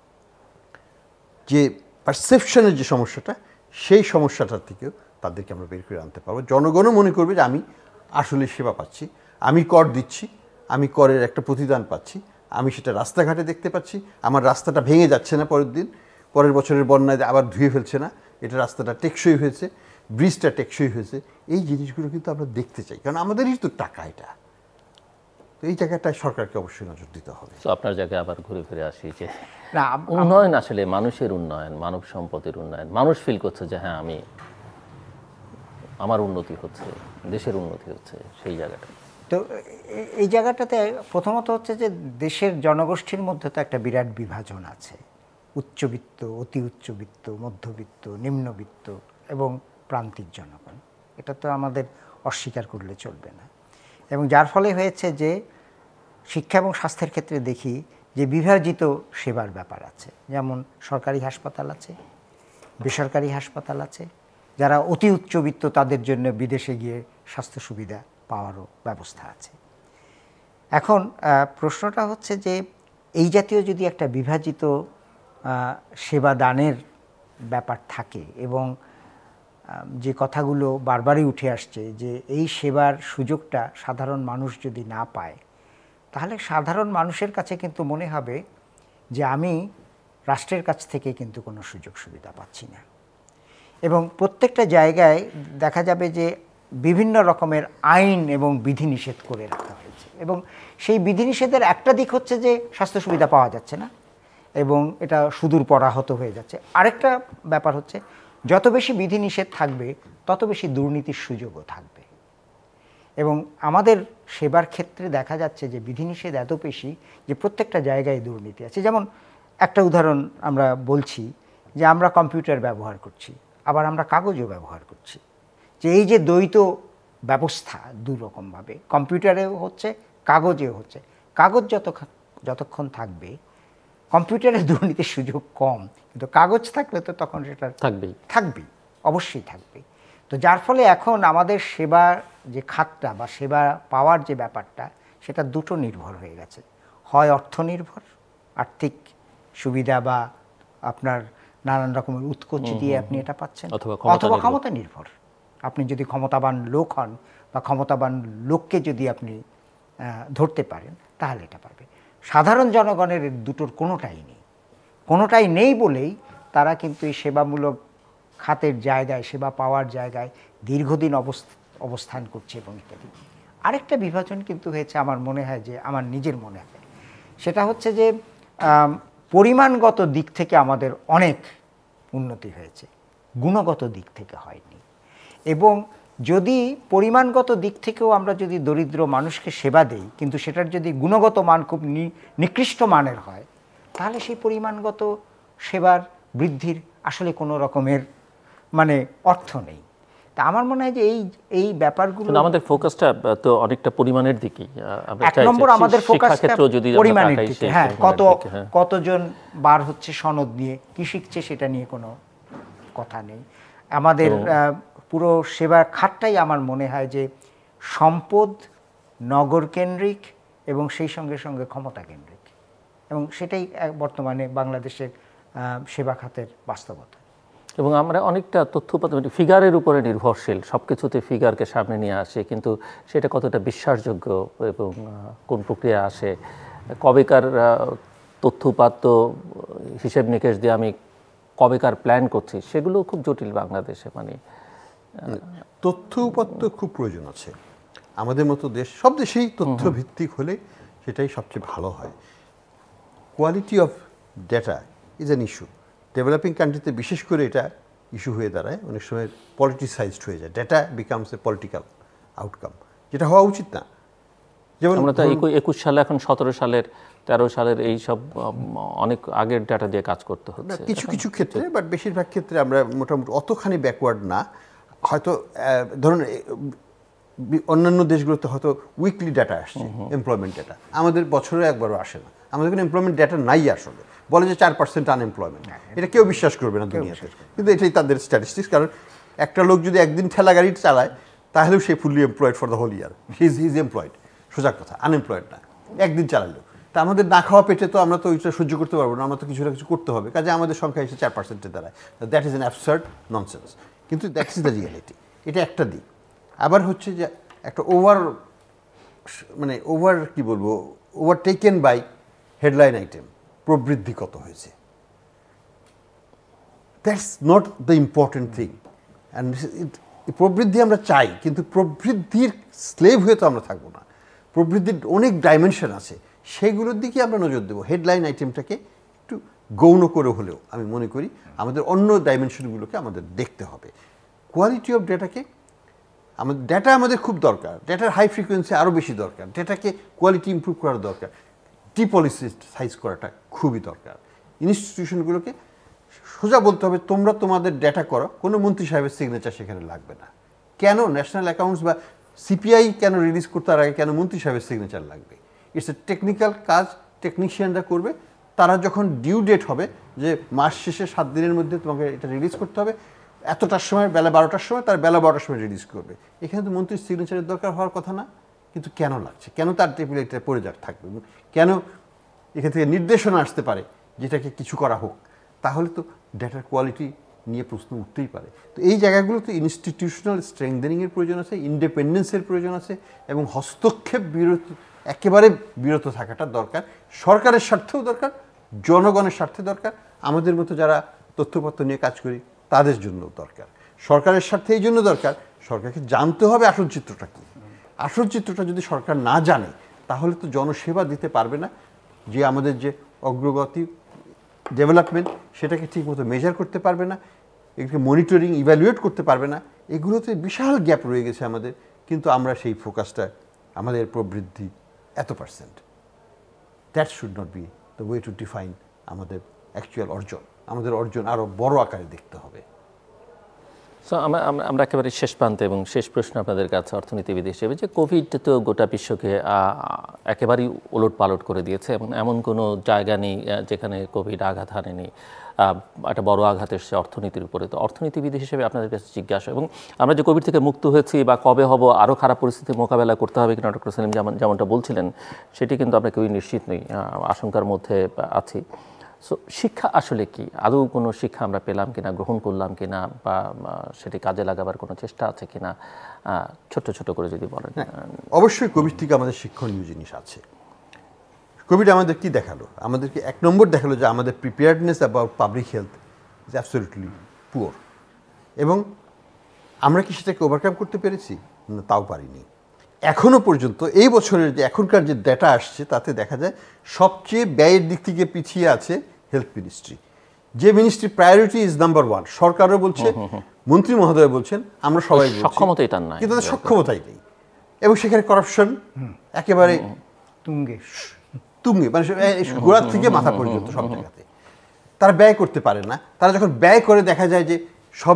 যে পারসেপশনের যে সমস্যাটা, সেই সমস্যাটার থেকেও তাদেরকে আমরা বের করে আনতে পারবো। জনগণও মনে করবে যে আমি আসলে সেবা পাচ্ছি, আমি কর দিচ্ছি, আমি করের একটা প্রতিদান পাচ্ছি, আমি সেটা রাস্তাঘাটে দেখতে পাচ্ছি, আমার রাস্তাটা ভেঙে যাচ্ছে না পরের দিন, পরের বছরের বন্যায় আবার ধুয়ে ফেলছে না, এটা রাস্তাটা টেকসই হয়েছে, ব্রিজটা টেকসই হয়েছে। এই জিনিসগুলো কিন্তু আমরা দেখতে চাই, কারণ আমাদেরই তো টাকা এটা। তো এই জায়গাটায় সরকারকে অবশ্যই নজর দিতে হবে। তো আপনার জায়গায় আবার ঘুরে ফিরে আসি যে উন্নয়ন আসলে মানুষের উন্নয়ন, মানব সম্পদের উন্নয়ন, মানুষ ফিল করছে যে হ্যাঁ আমি আমার উন্নতি হচ্ছে, দেশের উন্নতি হচ্ছে, সেই জায়গাটা। তো এই জায়গাটাতে প্রথমত হচ্ছে যে দেশের জনগোষ্ঠীর মধ্যে তো একটা বিরাট বিভাজন আছে, উচ্চবিত্ত, অতি উচ্চবিত্ত, মধ্যবিত্ত, নিম্নবিত্ত এবং প্রান্তিক জনগণ। এটা তো আমাদের অস্বীকার করলে চলবে না। এবং যার ফলে হয়েছে যে শিক্ষা এবং স্বাস্থ্যের ক্ষেত্রে দেখি যে বিভাজিত সেবার ব্যাপার আছে। যেমন সরকারি হাসপাতাল আছে, বেসরকারি হাসপাতাল আছে, যারা অতি উচ্চবিত্ত তাদের জন্য বিদেশে গিয়ে স্বাস্থ্য সুবিধা পাওয়ারও ব্যবস্থা আছে। এখন প্রশ্নটা হচ্ছে যে এই জাতীয় যদি একটা বিভাজিত সেবা দানের ব্যাপার থাকে এবং যে কথাগুলো বারবারই উঠে আসছে যে এই সেবার সুযোগটা সাধারণ মানুষ যদি না পায়, তাহলে সাধারণ মানুষের কাছে কিন্তু মনে হবে যে আমি রাষ্ট্রের কাছ থেকে কিন্তু কোনো সুযোগ সুবিধা পাচ্ছি না। এবং প্রত্যেকটা জায়গায় দেখা যাবে যে বিভিন্ন রকমের আইন এবং বিধিনিষেধ করে রাখা হয়েছে, এবং সেই বিধিনিষেধের একটা দিক হচ্ছে যে স্বাস্থ্য সুবিধা পাওয়া যাচ্ছে না এবং এটা সুদূর পরাহত হয়ে যাচ্ছে। আরেকটা ব্যাপার হচ্ছে যত বেশি বিধিনিষেধ থাকবে তত বেশি দুর্নীতির সুযোগও থাকবে। এবং আমাদের সেবার ক্ষেত্রে দেখা যাচ্ছে যে বিধিনিষেধ এত বেশি যে প্রত্যেকটা জায়গায় দুর্নীতি আছে। যেমন একটা উদাহরণ আমরা বলছি যে আমরা কম্পিউটার ব্যবহার করছি, আবার আমরা কাগজও ব্যবহার করছি। যে এই যে দ্বৈত ব্যবস্থা দুরকমভাবে কম্পিউটারেও হচ্ছে, কাগজেও হচ্ছে। কাগজ যত যতক্ষণ থাকবে কম্পিউটারে দুর্নীতির সুযোগ কম, কিন্তু কাগজ থাকলে তো তখন সেটা থাকবেই থাকবেই অবশ্যই থাকবে। তো যার ফলে এখন আমাদের সেবা যে খাতটা বা সেবা পাওয়ার যে ব্যাপারটা, সেটা দুটো নির্ভর হয়ে গেছে। হয় অর্থ নির্ভর, আর্থিক সুবিধা বা আপনার নানান রকমের উৎকোচ দিয়ে আপনি এটা পাচ্ছেন, অথবা ক্ষমতা নির্ভর। আপনি যদি ক্ষমতাবান লোক হন বা ক্ষমতাবান লোককে যদি আপনি ধরতে পারেন তাহলে এটা পারবে। সাধারণ জনগণের দুটোর কোনোটাই নেই। কোনোটাই নেই বলেই তারা কিন্তু এই সেবামূলক খাতের জায়গায়, সেবা পাওয়ার জায়গায় দীর্ঘদিন অবস্থান করছে এবং ইত্যাদি। আরেকটা বিভাজন কিন্তু হয়েছে আমার মনে হয়, যে আমার নিজের মনে হয়, সেটা হচ্ছে যে পরিমাণগত দিক থেকে আমাদের অনেক উন্নতি হয়েছে, গুণগত দিক থেকে হয়নি। এবং যদি পরিমাণগত দিক থেকেও আমরা যদি দরিদ্র মানুষকে সেবা দেই, কিন্তু সেটার যদি গুণগত মান খুব নিকৃষ্ট মানের হয়, তাহলে সেই পরিমাণগত সেবার বৃদ্ধির আসলে কোনো রকমের মানে অর্থ নেই। তা আমার মনে হয় যে এই এই ব্যাপারগুলো আমাদের ফোকাসটা তো অনেকটা পরিমাণের দিকেই। এক নম্বর আমাদের ফোকাসটা পরিমাণের দিকে, হ্যাঁ, কত কতজন বার হচ্ছে সনদ নিয়ে, কি শিখছে সেটা নিয়ে কোনো কথা নেই। আমাদের পুরো সেবা খাতটাই আমার মনে হয় যে সম্পদ নগর কেন্দ্রিক এবং সেই সঙ্গে সঙ্গে ক্ষমতা কেন্দ্রিক, এবং সেটাই বর্তমানে বাংলাদেশের সেবা খাতের বাস্তবতা। এবং আমরা অনেকটা তথ্যপাত ফিগারের উপরে নির্ভরশীল, সব কিছুতে ফিগারকে সামনে নিয়ে আসে, কিন্তু সেটা কতটা বিশ্বাসযোগ্য এবং কোন প্রক্রিয়া আসে, কবেকার তথ্যপাত হিসেব নিকেশ দিয়ে আমি কবেকার প্ল্যান করছি, সেগুলো খুব জটিল বাংলাদেশে। মানে তথ্য উপাত্ত খুব প্রয়োজন আছে। আমাদের মতো দেশ, সব দেশেই তথ্য ভিত্তিক হলে সেটাই সবচেয়ে ভালো হয়। Quality of data is an issue. Developing কান্ট্রিতে বিশেষ করে এটা ইস্যু হয়ে দাঁড়ায়, অনেক সময় পলিটিসাইজড হয়ে যায়, data becomes a political outcome, যেটা হওয়া উচিত না। যেমন আমরা তো একুশ সালে, এখন সতেরো সালের তেরো সালের এই সব অনেক আগের ডাটা দিয়ে কাজ করতে হচ্ছে কিছু কিছু ক্ষেত্রে, বাট বেশিরভাগ ক্ষেত্রে আমরা মোটামুটি অতখানি ব্যাকওয়ার্ড না। হয়তো ধরুন অন্যান্য দেশগুলোতে হয়তো উইকলি ডাটা আসছে, এমপ্লয়মেন্ট ডাটা, আমাদের বছরে একবারও আসে না। আমাদের কোনো এমপ্লয়মেন্ট ডাটা নাই আসলে, বলে যে চার পার্সেন্ট আনএমপ্লয়মেন্ট, এটা কেউ বিশ্বাস করবে না দুনিয়াতে, কিন্তু এটাই তাদের স্ট্যাটিস্টিক্স। কারণ একটা লোক যদি একদিন ঠেলা গাড়ি চালায় তাহলেও সে fully employed for the whole year, he is employed, সোজা কথা, আনএমপ্লয়েড না, একদিন চালালো। তা আমাদের না খাওয়া পেটে তো আমরা তো ওইটা সহ্য করতে পারবো না, আমরা তো কিছু না কিছু করতে হবে, কাজে আমাদের সংখ্যা এসে চার পার্সেন্টে দাঁড়ায়। That is an absurd nonsense, কিন্তু দ্যাট ইজ দ্য রিয়ালিটি। এটা একটা দিক। আবার হচ্ছে যে একটা ওভার, মানে ওভার কি বলবো, over taken by headline item, প্রবৃদ্ধি কত হয়েছে, that's not the important thing. And প্রবৃদ্ধি আমরা চাই, কিন্তু প্রবৃদ্ধির স্লেভ হয়ে তো আমরা থাকবো না। প্রবৃদ্ধির অনেক ডাইমেনশন আছে, সেগুলোর দিকে আমরা নজর দেবো। হেডলাইন আইটেমটাকে একটু গৌণ করে হলেও আমি মনে করি আমাদের অন্য ডাইমেনশনগুলোকে আমাদের দেখতে হবে। কোয়ালিটি অফ ডেটাকে, আমাদের ডেটা আমাদের খুব দরকার, ডেটার হাই ফ্রিকোয়েন্সি আরও বেশি দরকার, ডেটাকে কোয়ালিটি ইমপ্রুভ করার দরকার, ডিপলিসিসাইজ করাটা খুবই দরকার। ইনস্টিটিউশনগুলোকে সোজা বলতে হবে তোমরা তোমাদের ডেটা করো, কোনো মন্ত্রী সাহেবের সিগনেচার সেখানে লাগবে না। কেন ন্যাশনাল অ্যাকাউন্টস বা সিপিআই কেন রিলিজ করতে আগে কেন মন্ত্রী সাহেবের সিগনেচার লাগবে? ইটস এ টেকনিক্যাল কাজ, টেকনিশিয়ানরা করবে। তারা যখন ডিউ ডেট হবে যে মাস শেষে সাত দিনের মধ্যে তোমাকে এটা রিলিজ করতে হবে, এতটার সময় বেলা বারোটার সময়, তার বেলা বারোটার সময় রিলিজ করবে। এখানে তো মন্ত্রীর সিগনেচারের দরকার হওয়ার কথা না, কিন্তু কেন লাগছে? কেন তার টেবিলে এটা পড়ে যাক থাকবে? কেন এখান থেকে নির্দেশনা আসতে পারে যেটাকে কিছু করা হোক? তাহলে তো ডেটার কোয়ালিটি নিয়ে প্রশ্ন উঠতেই পারে। তো এই জায়গাগুলোতে ইনস্টিটিউশনাল স্ট্রেংথেনিংয়ের প্রয়োজন আছে, ইন্ডিপেন্ডেন্সের প্রয়োজন আছে, এবং হস্তক্ষেপ বিরত, একেবারে বিরত থাকাটা দরকার। সরকারের স্বার্থেও দরকার, জনগণের স্বার্থে দরকার, আমাদের মতো যারা তথ্যপত্র নিয়ে কাজ করি তাদের জন্যও দরকার। সরকারের স্বার্থে এই জন্য দরকার, সরকারকে জানতে হবে আসল চিত্রটা কী। আসল চিত্রটা যদি সরকার না জানে তাহলে তো জনসেবা দিতে পারবে না, যে আমাদের যে অগ্রগতি ডেভেলপমেন্ট সেটাকে ঠিকমতো মেজার করতে পারবে না, এগুলোকে মনিটরিং ইভ্যালুয়েট করতে পারবে না। এগুলোতে বিশাল গ্যাপ রয়ে গেছে আমাদের, কিন্তু আমরা সেই ফোকাসটা, আমাদের প্রবৃদ্ধি এত percent, that should not be the way to define আমাদের অ্যাকচুয়াল অর্জন। আমাদের অর্জন আরও বড় আকারে দেখতে হবে। সো আমরা আমরা একেবারে শেষ প্রান্তে, এবং শেষ প্রশ্ন আপনাদের কাছে অর্থনীতিবিদ হিসেবে, যে কোভিড তো গোটা বিশ্বকে একেবারেই ওলট পালট করে দিয়েছে, এবং এমন কোনো জায়গা নেই যেখানে কোভিড আঘাত হানেনি, একটা বড় আঘাত এসছে অর্থনীতির উপরে। তো অর্থনীতিবিদ হিসেবে আপনাদের কাছে জিজ্ঞাসা, এবং আমরা যে কোভিড থেকে মুক্ত হয়েছি বা কবে হব, আরও খারাপ পরিস্থিতি মোকাবেলা করতে হবে কিনা ডক্টর সেলিম যেমন যেমনটা বলছিলেন, সেটি কিন্তু আমরা কেউই নিশ্চিত নই, আশঙ্কার মধ্যে আছি। সো শিক্ষা আসলে কি? আদৌ কোনো শিক্ষা আমরা পেলাম কিনা, গ্রহণ করলাম কিনা, বা সেটি কাজে লাগাবার কোনো চেষ্টা আছে কিনা, ছোট ছোট করে যদি বলেন। অবশ্যই কোভিড থেকে আমাদের শিক্ষণীয় জিনিস আছে। কোভিড আমাদের কি দেখালো? আমাদেরকে এক নম্বর দেখালো যে আমাদের preparedness about public health is absolutely poor, এবং আমরা কি সেটাকে ওভারকাম করতে পেরেছি? না, তাও পারিনি এখনও পর্যন্ত। এই বছরের যে এখনকার যে ডেটা আসছে তাতে দেখা যায় সবচেয়ে ব্যয়ের দিক থেকে পিছিয়ে আছে হেলথ মিনিস্ট্রি, যে ministry priority is number one. সরকারও বলছে, মন্ত্রী মহোদয় বলছেন, আমরা সবাই সক্ষমতাই তার নাই, কিন্তু তাদের সক্ষমতাই নেই, এবং সেখানে করাপশন একেবারে তুঙ্গে তুঙ্গে, মানে গোড়া থেকে মাথা পর্যন্ত সব জায়গাতে। তারা ব্যয় করতে পারে না। তারা যখন ব্যয় করে দেখা যায় যে সবই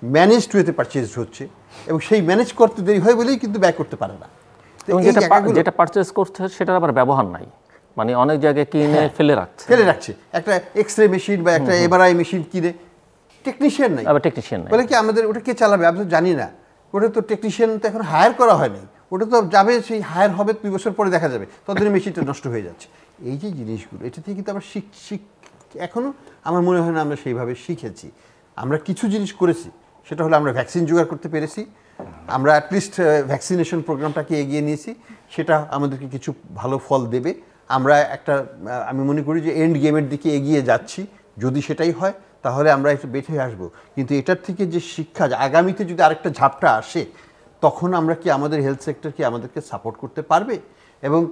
ম্যানেজড ওয়েতে পারচেজ হচ্ছে এবং সেই ম্যানেজ করতে দেরি হয় বলেই কিন্তু ব্যয় করতে পারে না। এবং যেটা যেটা পারচেজ করছে সেটার আবার ব্যবহার নাই, মানে অনেক জায়গায় কিনে ফেলে রাখছে ফেলে রাখছে একটা এক্স রে মেশিন বা একটা এমআরআই মেশিন কিনে টেকনিশিয়ান নাই, আবার টেকনিশিয়ান নাই বলে কি আমাদের ওটা কে চালাবে আমি তো জানি না, ওটা তো টেকনিশিয়ান তো এখন হায়ার করা হয়নি, ওটা তো যাবে সেই হায়ার হবে দুই বছর পরে দেখা যাবে, ততদিনে মেশিনটা নষ্ট হয়ে যাচ্ছে। এই যে জিনিসগুলো এটা থেকে কিন্তু আমরা শিখ শিখ এখনও আমার মনে হয় না আমরা সেইভাবে শিখেছি। আমরা কিছু জিনিস করেছি, সেটা হলো আমরা ভ্যাকসিন জোগাড় করতে পেরেছি, আমরা অ্যাটলিস্ট ভ্যাকসিনেশন প্রোগ্রামটাকে এগিয়ে নিয়েছি, সেটা আমাদেরকে কিছু ভালো ফল দেবে। আমরা একটা আমি মনে করি যে এন্ড গেমের দিকে এগিয়ে যাচ্ছি, যদি সেটাই হয় তাহলে আমরা একটু বেঁচে আসবো। কিন্তু এটার থেকে যে শিক্ষা, আগামীতে যদি আরেকটা ঝাপটা আসে তখন আমরা কি আমাদের হেলথ সেক্টর কি আমাদেরকে সাপোর্ট করতে পারবে, এবং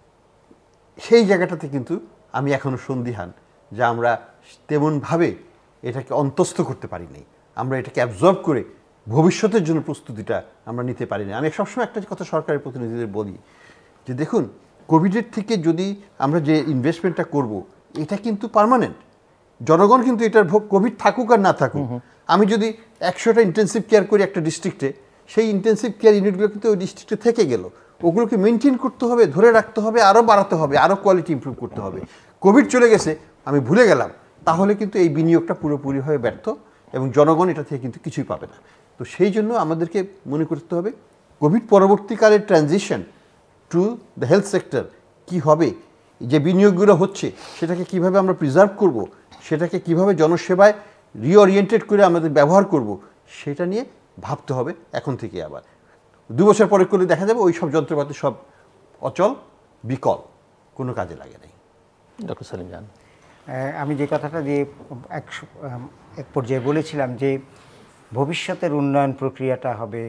সেই জায়গাটাতে কিন্তু আমি এখনও সন্দিহান যে আমরা তেমনভাবে এটাকে অন্তস্থ করতে পারিনি, আমরা এটাকে অ্যাবজর্ব করে ভবিষ্যতের জন্য প্রস্তুতিটা আমরা নিতে পারিনি। আমি সবসময় একটা কথা সরকারি প্রতিনিধিদের বলি যে দেখুন, কোভিডের থেকে যদি আমরা যে ইনভেস্টমেন্টটা করব এটা কিন্তু পার্মানেন্ট, জনগণ কিন্তু এটার ভোগ কোভিড থাকুক আর না থাকুক। আমি যদি একশোটা ইন্টেন্সিভ কেয়ার করি একটা ডিস্ট্রিক্টে, সেই ইন্টেন্সিভ কেয়ার ইউনিটগুলো কিন্তু ওই ডিস্ট্রিক্টে থেকে গেল, ওগুলোকে মেনটেন করতে হবে, ধরে রাখতে হবে, আরও বাড়াতে হবে, আরও কোয়ালিটি ইমপ্রুভ করতে হবে। কোভিড চলে গেছে আমি ভুলে গেলাম, তাহলে কিন্তু এই বিনিয়োগটা পুরোপুরি হয়ে ব্যর্থ এবং জনগণ এটা থেকে কিন্তু কিছুই পাবে না। তো সেই জন্য আমাদেরকে মনে করতে হবে কোভিড পরবর্তীকালের transition to the health sector কী হবে, যে বিনিয়োগগুলো হচ্ছে সেটাকে কিভাবে আমরা প্রিজার্ভ করব, সেটাকে কিভাবে জনসেবায় রিওরিয়েন্টেড করে আমাদের ব্যবহার করব, সেটা নিয়ে ভাবতে হবে এখন থেকে। আবার দু বছর পরে করলে দেখা যাবে ওই সব যন্ত্রপাতি সব অচল বিকল, কোনো কাজে লাগে নাই। ডক্টর সেলিম জাহান, আমি যে কথাটা দিয়ে এক এক পর্যায়ে বলেছিলাম যে ভবিষ্যতের উন্নয়ন প্রক্রিয়াটা হবে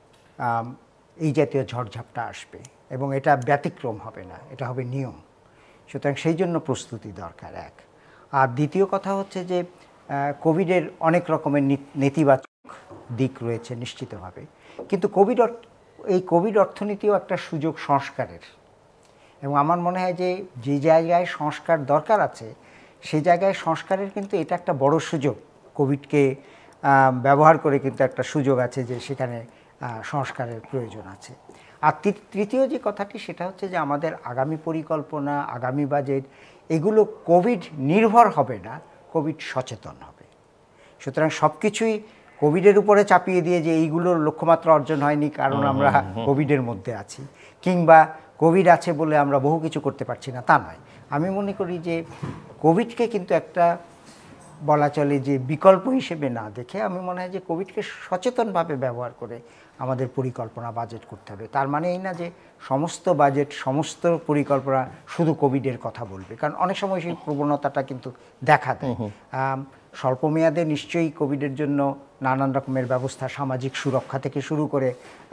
এই জাতীয় ঝড়ঝাপটা আসবে এবং এটা ব্যতিক্রম হবে না, এটা হবে নিয়ম। সুতরাং সেই জন্য প্রস্তুতি দরকার এক। আর দ্বিতীয় কথা হচ্ছে যে কোভিডের অনেক রকমের নেতিবাচক দিক রয়েছে নিশ্চিতভাবে, কিন্তু কোভিড এই কোভিড অর্থনীতিও একটা সুযোগ সংস্কারের, এবং আমার মনে হয় যে যে জায়গায় সংস্কার দরকার আছে সেই জায়গায় সংস্কারের কিন্তু এটা একটা বড় সুযোগ। কোভিডকে ব্যবহার করে কিন্তু একটা সুযোগ আছে যে সেখানে সংস্কারের প্রয়োজন আছে। আর তৃতীয় যে কথাটি সেটা হচ্ছে যে আমাদের আগামী পরিকল্পনা, আগামী বাজেট এগুলো কোভিড নির্ভর হবে না, কোভিড সচেতন হবে। সুতরাং সব কিছুই কোভিডের উপরে চাপিয়ে দিয়ে যে এইগুলোর লক্ষ্যমাত্রা অর্জন হয়নি কারণ আমরা কোভিডের মধ্যে আছি, কিংবা কোভিড আছে বলে আমরা বহু কিছু করতে পারছি না, তা নয়। আমি মনে করি যে কোভিডকে কিন্তু একটা বলা চলে যে বিকল্প হিসেবে না দেখে আমি মনে হয় যে কোভিডকে সচেতনভাবে ব্যবহার করে আমাদের পরিকল্পনা বাজেট করতে হবে। তার মানে এই না যে সমস্ত বাজেট সমস্ত পরিকল্পনা শুধু কোভিডের কথা বলবে, কারণ অনেক সময় সেই প্রবণতাটা কিন্তু দেখা দেয়। স্বল্পমেয়াদে নিশ্চয়ই কোভিডের জন্য নানান রকমের ব্যবস্থা, সামাজিক সুরক্ষা থেকে শুরু করে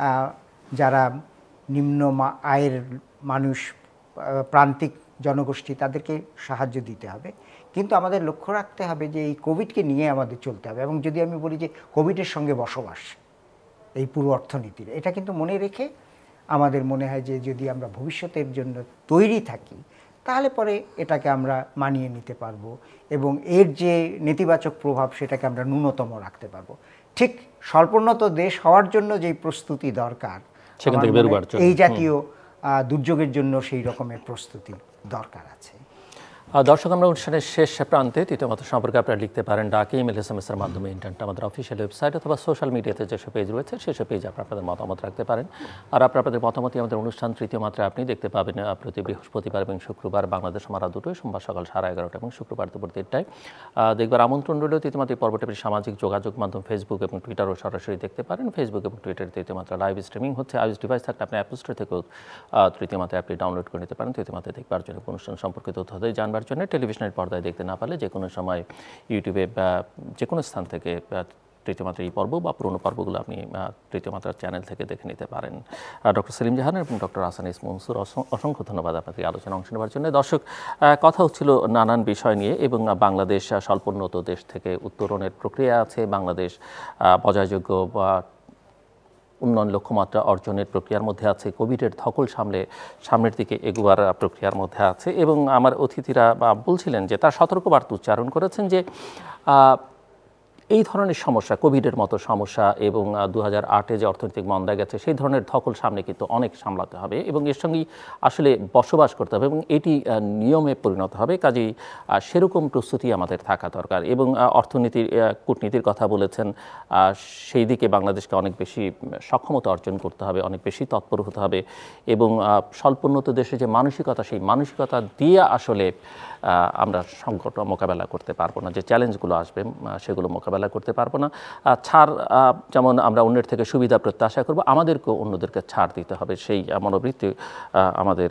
যারা নিম্ন আয়ের মানুষ, প্রান্তিক জনগোষ্ঠী, তাদেরকে সাহায্য দিতে হবে। কিন্তু আমাদের লক্ষ্য রাখতে হবে যে এই কোভিডকে নিয়ে আমাদের চলতে হবে। এবং যদি আমি বলি যে কোভিডের সঙ্গে বসবাস এই পুরো অর্থনীতির, এটা কিন্তু মনে রেখে আমাদের মনে হয় যে যদি আমরা ভবিষ্যতের জন্য তৈরি থাকি তাহলে পরে এটাকে আমরা মানিয়ে নিতে পারবো এবং এর যে নেতিবাচক প্রভাব সেটাকে আমরা ন্যূনতম রাখতে পারবো। ঠিক স্বল্পোন্নত দেশ হওয়ার জন্য যেই প্রস্তুতি দরকার, এই জাতীয় দুর্যোগের জন্য সেই রকমের প্রস্তুতি দরকার আছে। দর্শক, আমরা অনুষ্ঠানের শেষ প্রান্তে তৃতীয় মাত্রা সম্পর্কে আপনারা লিখতে পারেন ডাকে, ইমেল, এস এম এস এর মাধ্যমে, ইন্টারনেট, আমাদের অফিসিয়াল ওয়েবসাইট অথবা সোশ্যাল মিডিয়াতে যেসব পেজ রয়েছে সেসব পেজে আপনারা আপনাদের মতামত রাখতে পারেন। আর আপনারা আপনাদের মতামতই আমাদের অনুষ্ঠান তৃতীয় মাত্রায় আপনি দেখতে পাবেন প্রতি বৃহস্পতিবার এবং শুক্রবার বাংলাদেশ সময় রাত দুটোয়, সোমবার সকাল সাড়ে এগারোটা এবং শুক্রবার দুপুর দেড়টায়। দেখবার আমন্ত্রণ রইল। তৃতীয় মাত্রা পর্বটি সামাজিক যোগাযোগ মাধ্যম ফেসবুক এবং টুইটারও সরাসরি দেখতে পারেন। ফেসবুক এবং টুইটারে তৃতীয় মাত্রা লাইভ স্ট্রিমিং হচ্ছে। আইওএস ডিভাইস থাকলে আপনি অ্যাপ স্টোর থেকেও তৃতীয় মাত্রা অ্যাপটি ডাউনলোড করে নিতে পারেন। তৃতীয় মাত্রা দেখবার জন্য, অনুষ্ঠান সম্পর্কিত তথ্য জানবার জন্য, টেলিভিশনের পর্দায় দেখতে না পারলে যে কোনো সময় ইউটিউবে বা যে কোনো স্থান থেকে তৃতীয় মাত্রার এই পর্ব বা পুরনো পর্বগুলো আপনি তৃতীয় মাত্রার চ্যানেল থেকে দেখে নিতে পারেন। ডক্টর সেলিম জাহান এবং ডক্টর আহসান মনসুর, অসংখ্য ধন্যবাদ আপনাদের আলোচনা অংশ নেওয়ার জন্য। দর্শক, কথা হচ্ছিল নানান বিষয় নিয়ে এবং বাংলাদেশ স্বল্পোন্নত দেশ থেকে উত্তরণের প্রক্রিয়া আছে, বাংলাদেশ বজায়যোগ্য বা উন্নয়ন লক্ষ্যমাত্রা অর্জনের প্রক্রিয়ার মধ্যে আছে, কোভিডের ধকল সামলে সামনের দিকে এগোবার প্রক্রিয়ার মধ্যে আছে। এবং আমার অতিথিরা বলছিলেন যে তার সতর্কবার্তা উচ্চারণ করেছেন যে এই ধরনের সমস্যা, কোভিডের মতো সমস্যা এবং দু হাজার আটে যে অর্থনৈতিক মন্দা গেছে সেই ধরনের ধকল সামনে কিন্তু অনেক সামলাতে হবে এবং এর সঙ্গেই আসলে বসবাস করতে হবে এবং এটি নিয়মে পরিণত হবে। কাজেই সেরকম প্রস্তুতি আমাদের থাকা দরকার এবং অর্থনীতির কূটনীতির কথা বলেছেন, সেই দিকে বাংলাদেশকে অনেক বেশি সক্ষমতা অর্জন করতে হবে, অনেক বেশি তৎপর হতে হবে এবং স্বল্পোন্নত দেশে যে মানসিকতা, সেই মানসিকতা দিয়ে আসলে আমরা সংকট মোকাবেলা করতে পারবো না, যে চ্যালেঞ্জগুলো আসবে সেগুলো মোকাবেলা করতে পারবো না। ছাড় যেমন আমরা অন্যের থেকে সুবিধা প্রত্যাশা করবো, আমাদেরকেও অন্যদেরকে ছাড় দিতে হবে, সেই মনোবৃত্তি আমাদের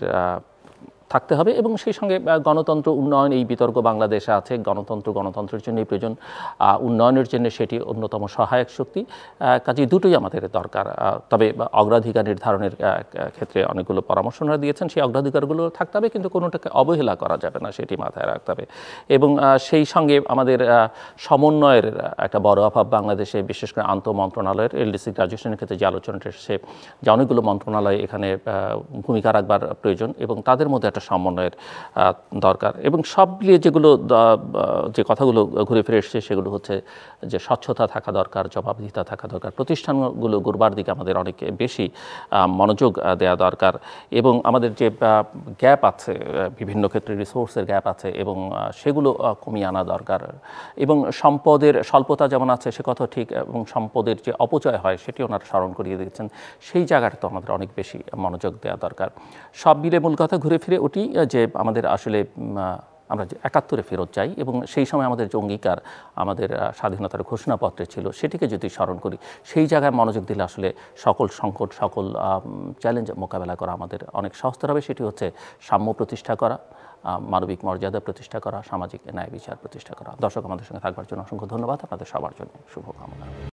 থাকতে হবে এবং সেই সঙ্গে গণতন্ত্র উন্নয়ন, এই বিতর্ক বাংলাদেশে আছে, গণতন্ত্র গণতন্ত্রের জন্যই প্রয়োজন, উন্নয়নের জন্য সেটি অন্যতম সহায়ক শক্তি। কাজেই দুটোই আমাদের দরকার। তবে অগ্রাধিকার নির্ধারণের ক্ষেত্রে অনেকগুলো পরামর্শ ওনারা দিয়েছেন, সেই অগ্রাধিকারগুলো থাকতে হবে কিন্তু কোনোটাকে অবহেলা করা যাবে না, সেটি মাথায় রাখতে হবে এবং সেই সঙ্গে আমাদের সমন্বয়ের একটা বড় অভাব বাংলাদেশে, বিশেষ করে আন্তঃ মন্ত্রণালয়ের এলডিসি গ্রাজুয়েশনের ক্ষেত্রে যে আলোচনাটা এসেছে, যে অনেকগুলো মন্ত্রণালয় এখানে ভূমিকা রাখবার প্রয়োজন এবং তাদের মধ্যে একটা সমন্বয়ের দরকার এবং সব মিলিয়ে যেগুলো যে কথাগুলো ঘুরে ফিরে এসছে সেগুলো হচ্ছে যে স্বচ্ছতা থাকা দরকার, জবাবদিহিতা থাকা দরকার, প্রতিষ্ঠানগুলো গড়বার দিকে আমাদের অনেক বেশি মনোযোগ দেওয়া দরকার এবং আমাদের যে গ্যাপ আছে, বিভিন্ন ক্ষেত্রে রিসোর্সের গ্যাপ আছে এবং সেগুলো কমিয়ে আনা দরকার এবং সম্পদের স্বল্পতা যেমন আছে সে কথা ঠিক, এবং সম্পদের যে অপচয় হয় সেটি ওনারা স্মরণ করিয়ে দিয়েছেন, সেই জায়গাটা তো আমাদের অনেক বেশি মনোযোগ দেওয়া দরকার। সব মিলে মূল কথা ঘুরে ফিরে ওটি যে আমাদের আসলে আমরা যে একাত্তরে ফেরত যাই এবং সেই সময় আমাদের যে অঙ্গীকার আমাদের স্বাধীনতার ঘোষণাপত্রে ছিল সেটিকে যদি স্মরণ করি, সেই জায়গায় মনোযোগ দিলে আসলে সকল সংকট, সকল চ্যালেঞ্জ মোকাবেলা করা আমাদের অনেক সহজতর হবে। সেটি হচ্ছে সাম্য প্রতিষ্ঠা করা, মানবিক মর্যাদা প্রতিষ্ঠা করা, সামাজিক ন্যায় বিচার প্রতিষ্ঠা করা। দর্শক, আমাদের সঙ্গে থাকবার জন্য অসংখ্য ধন্যবাদ। আপনাদের সবার জন্য শুভকামনা।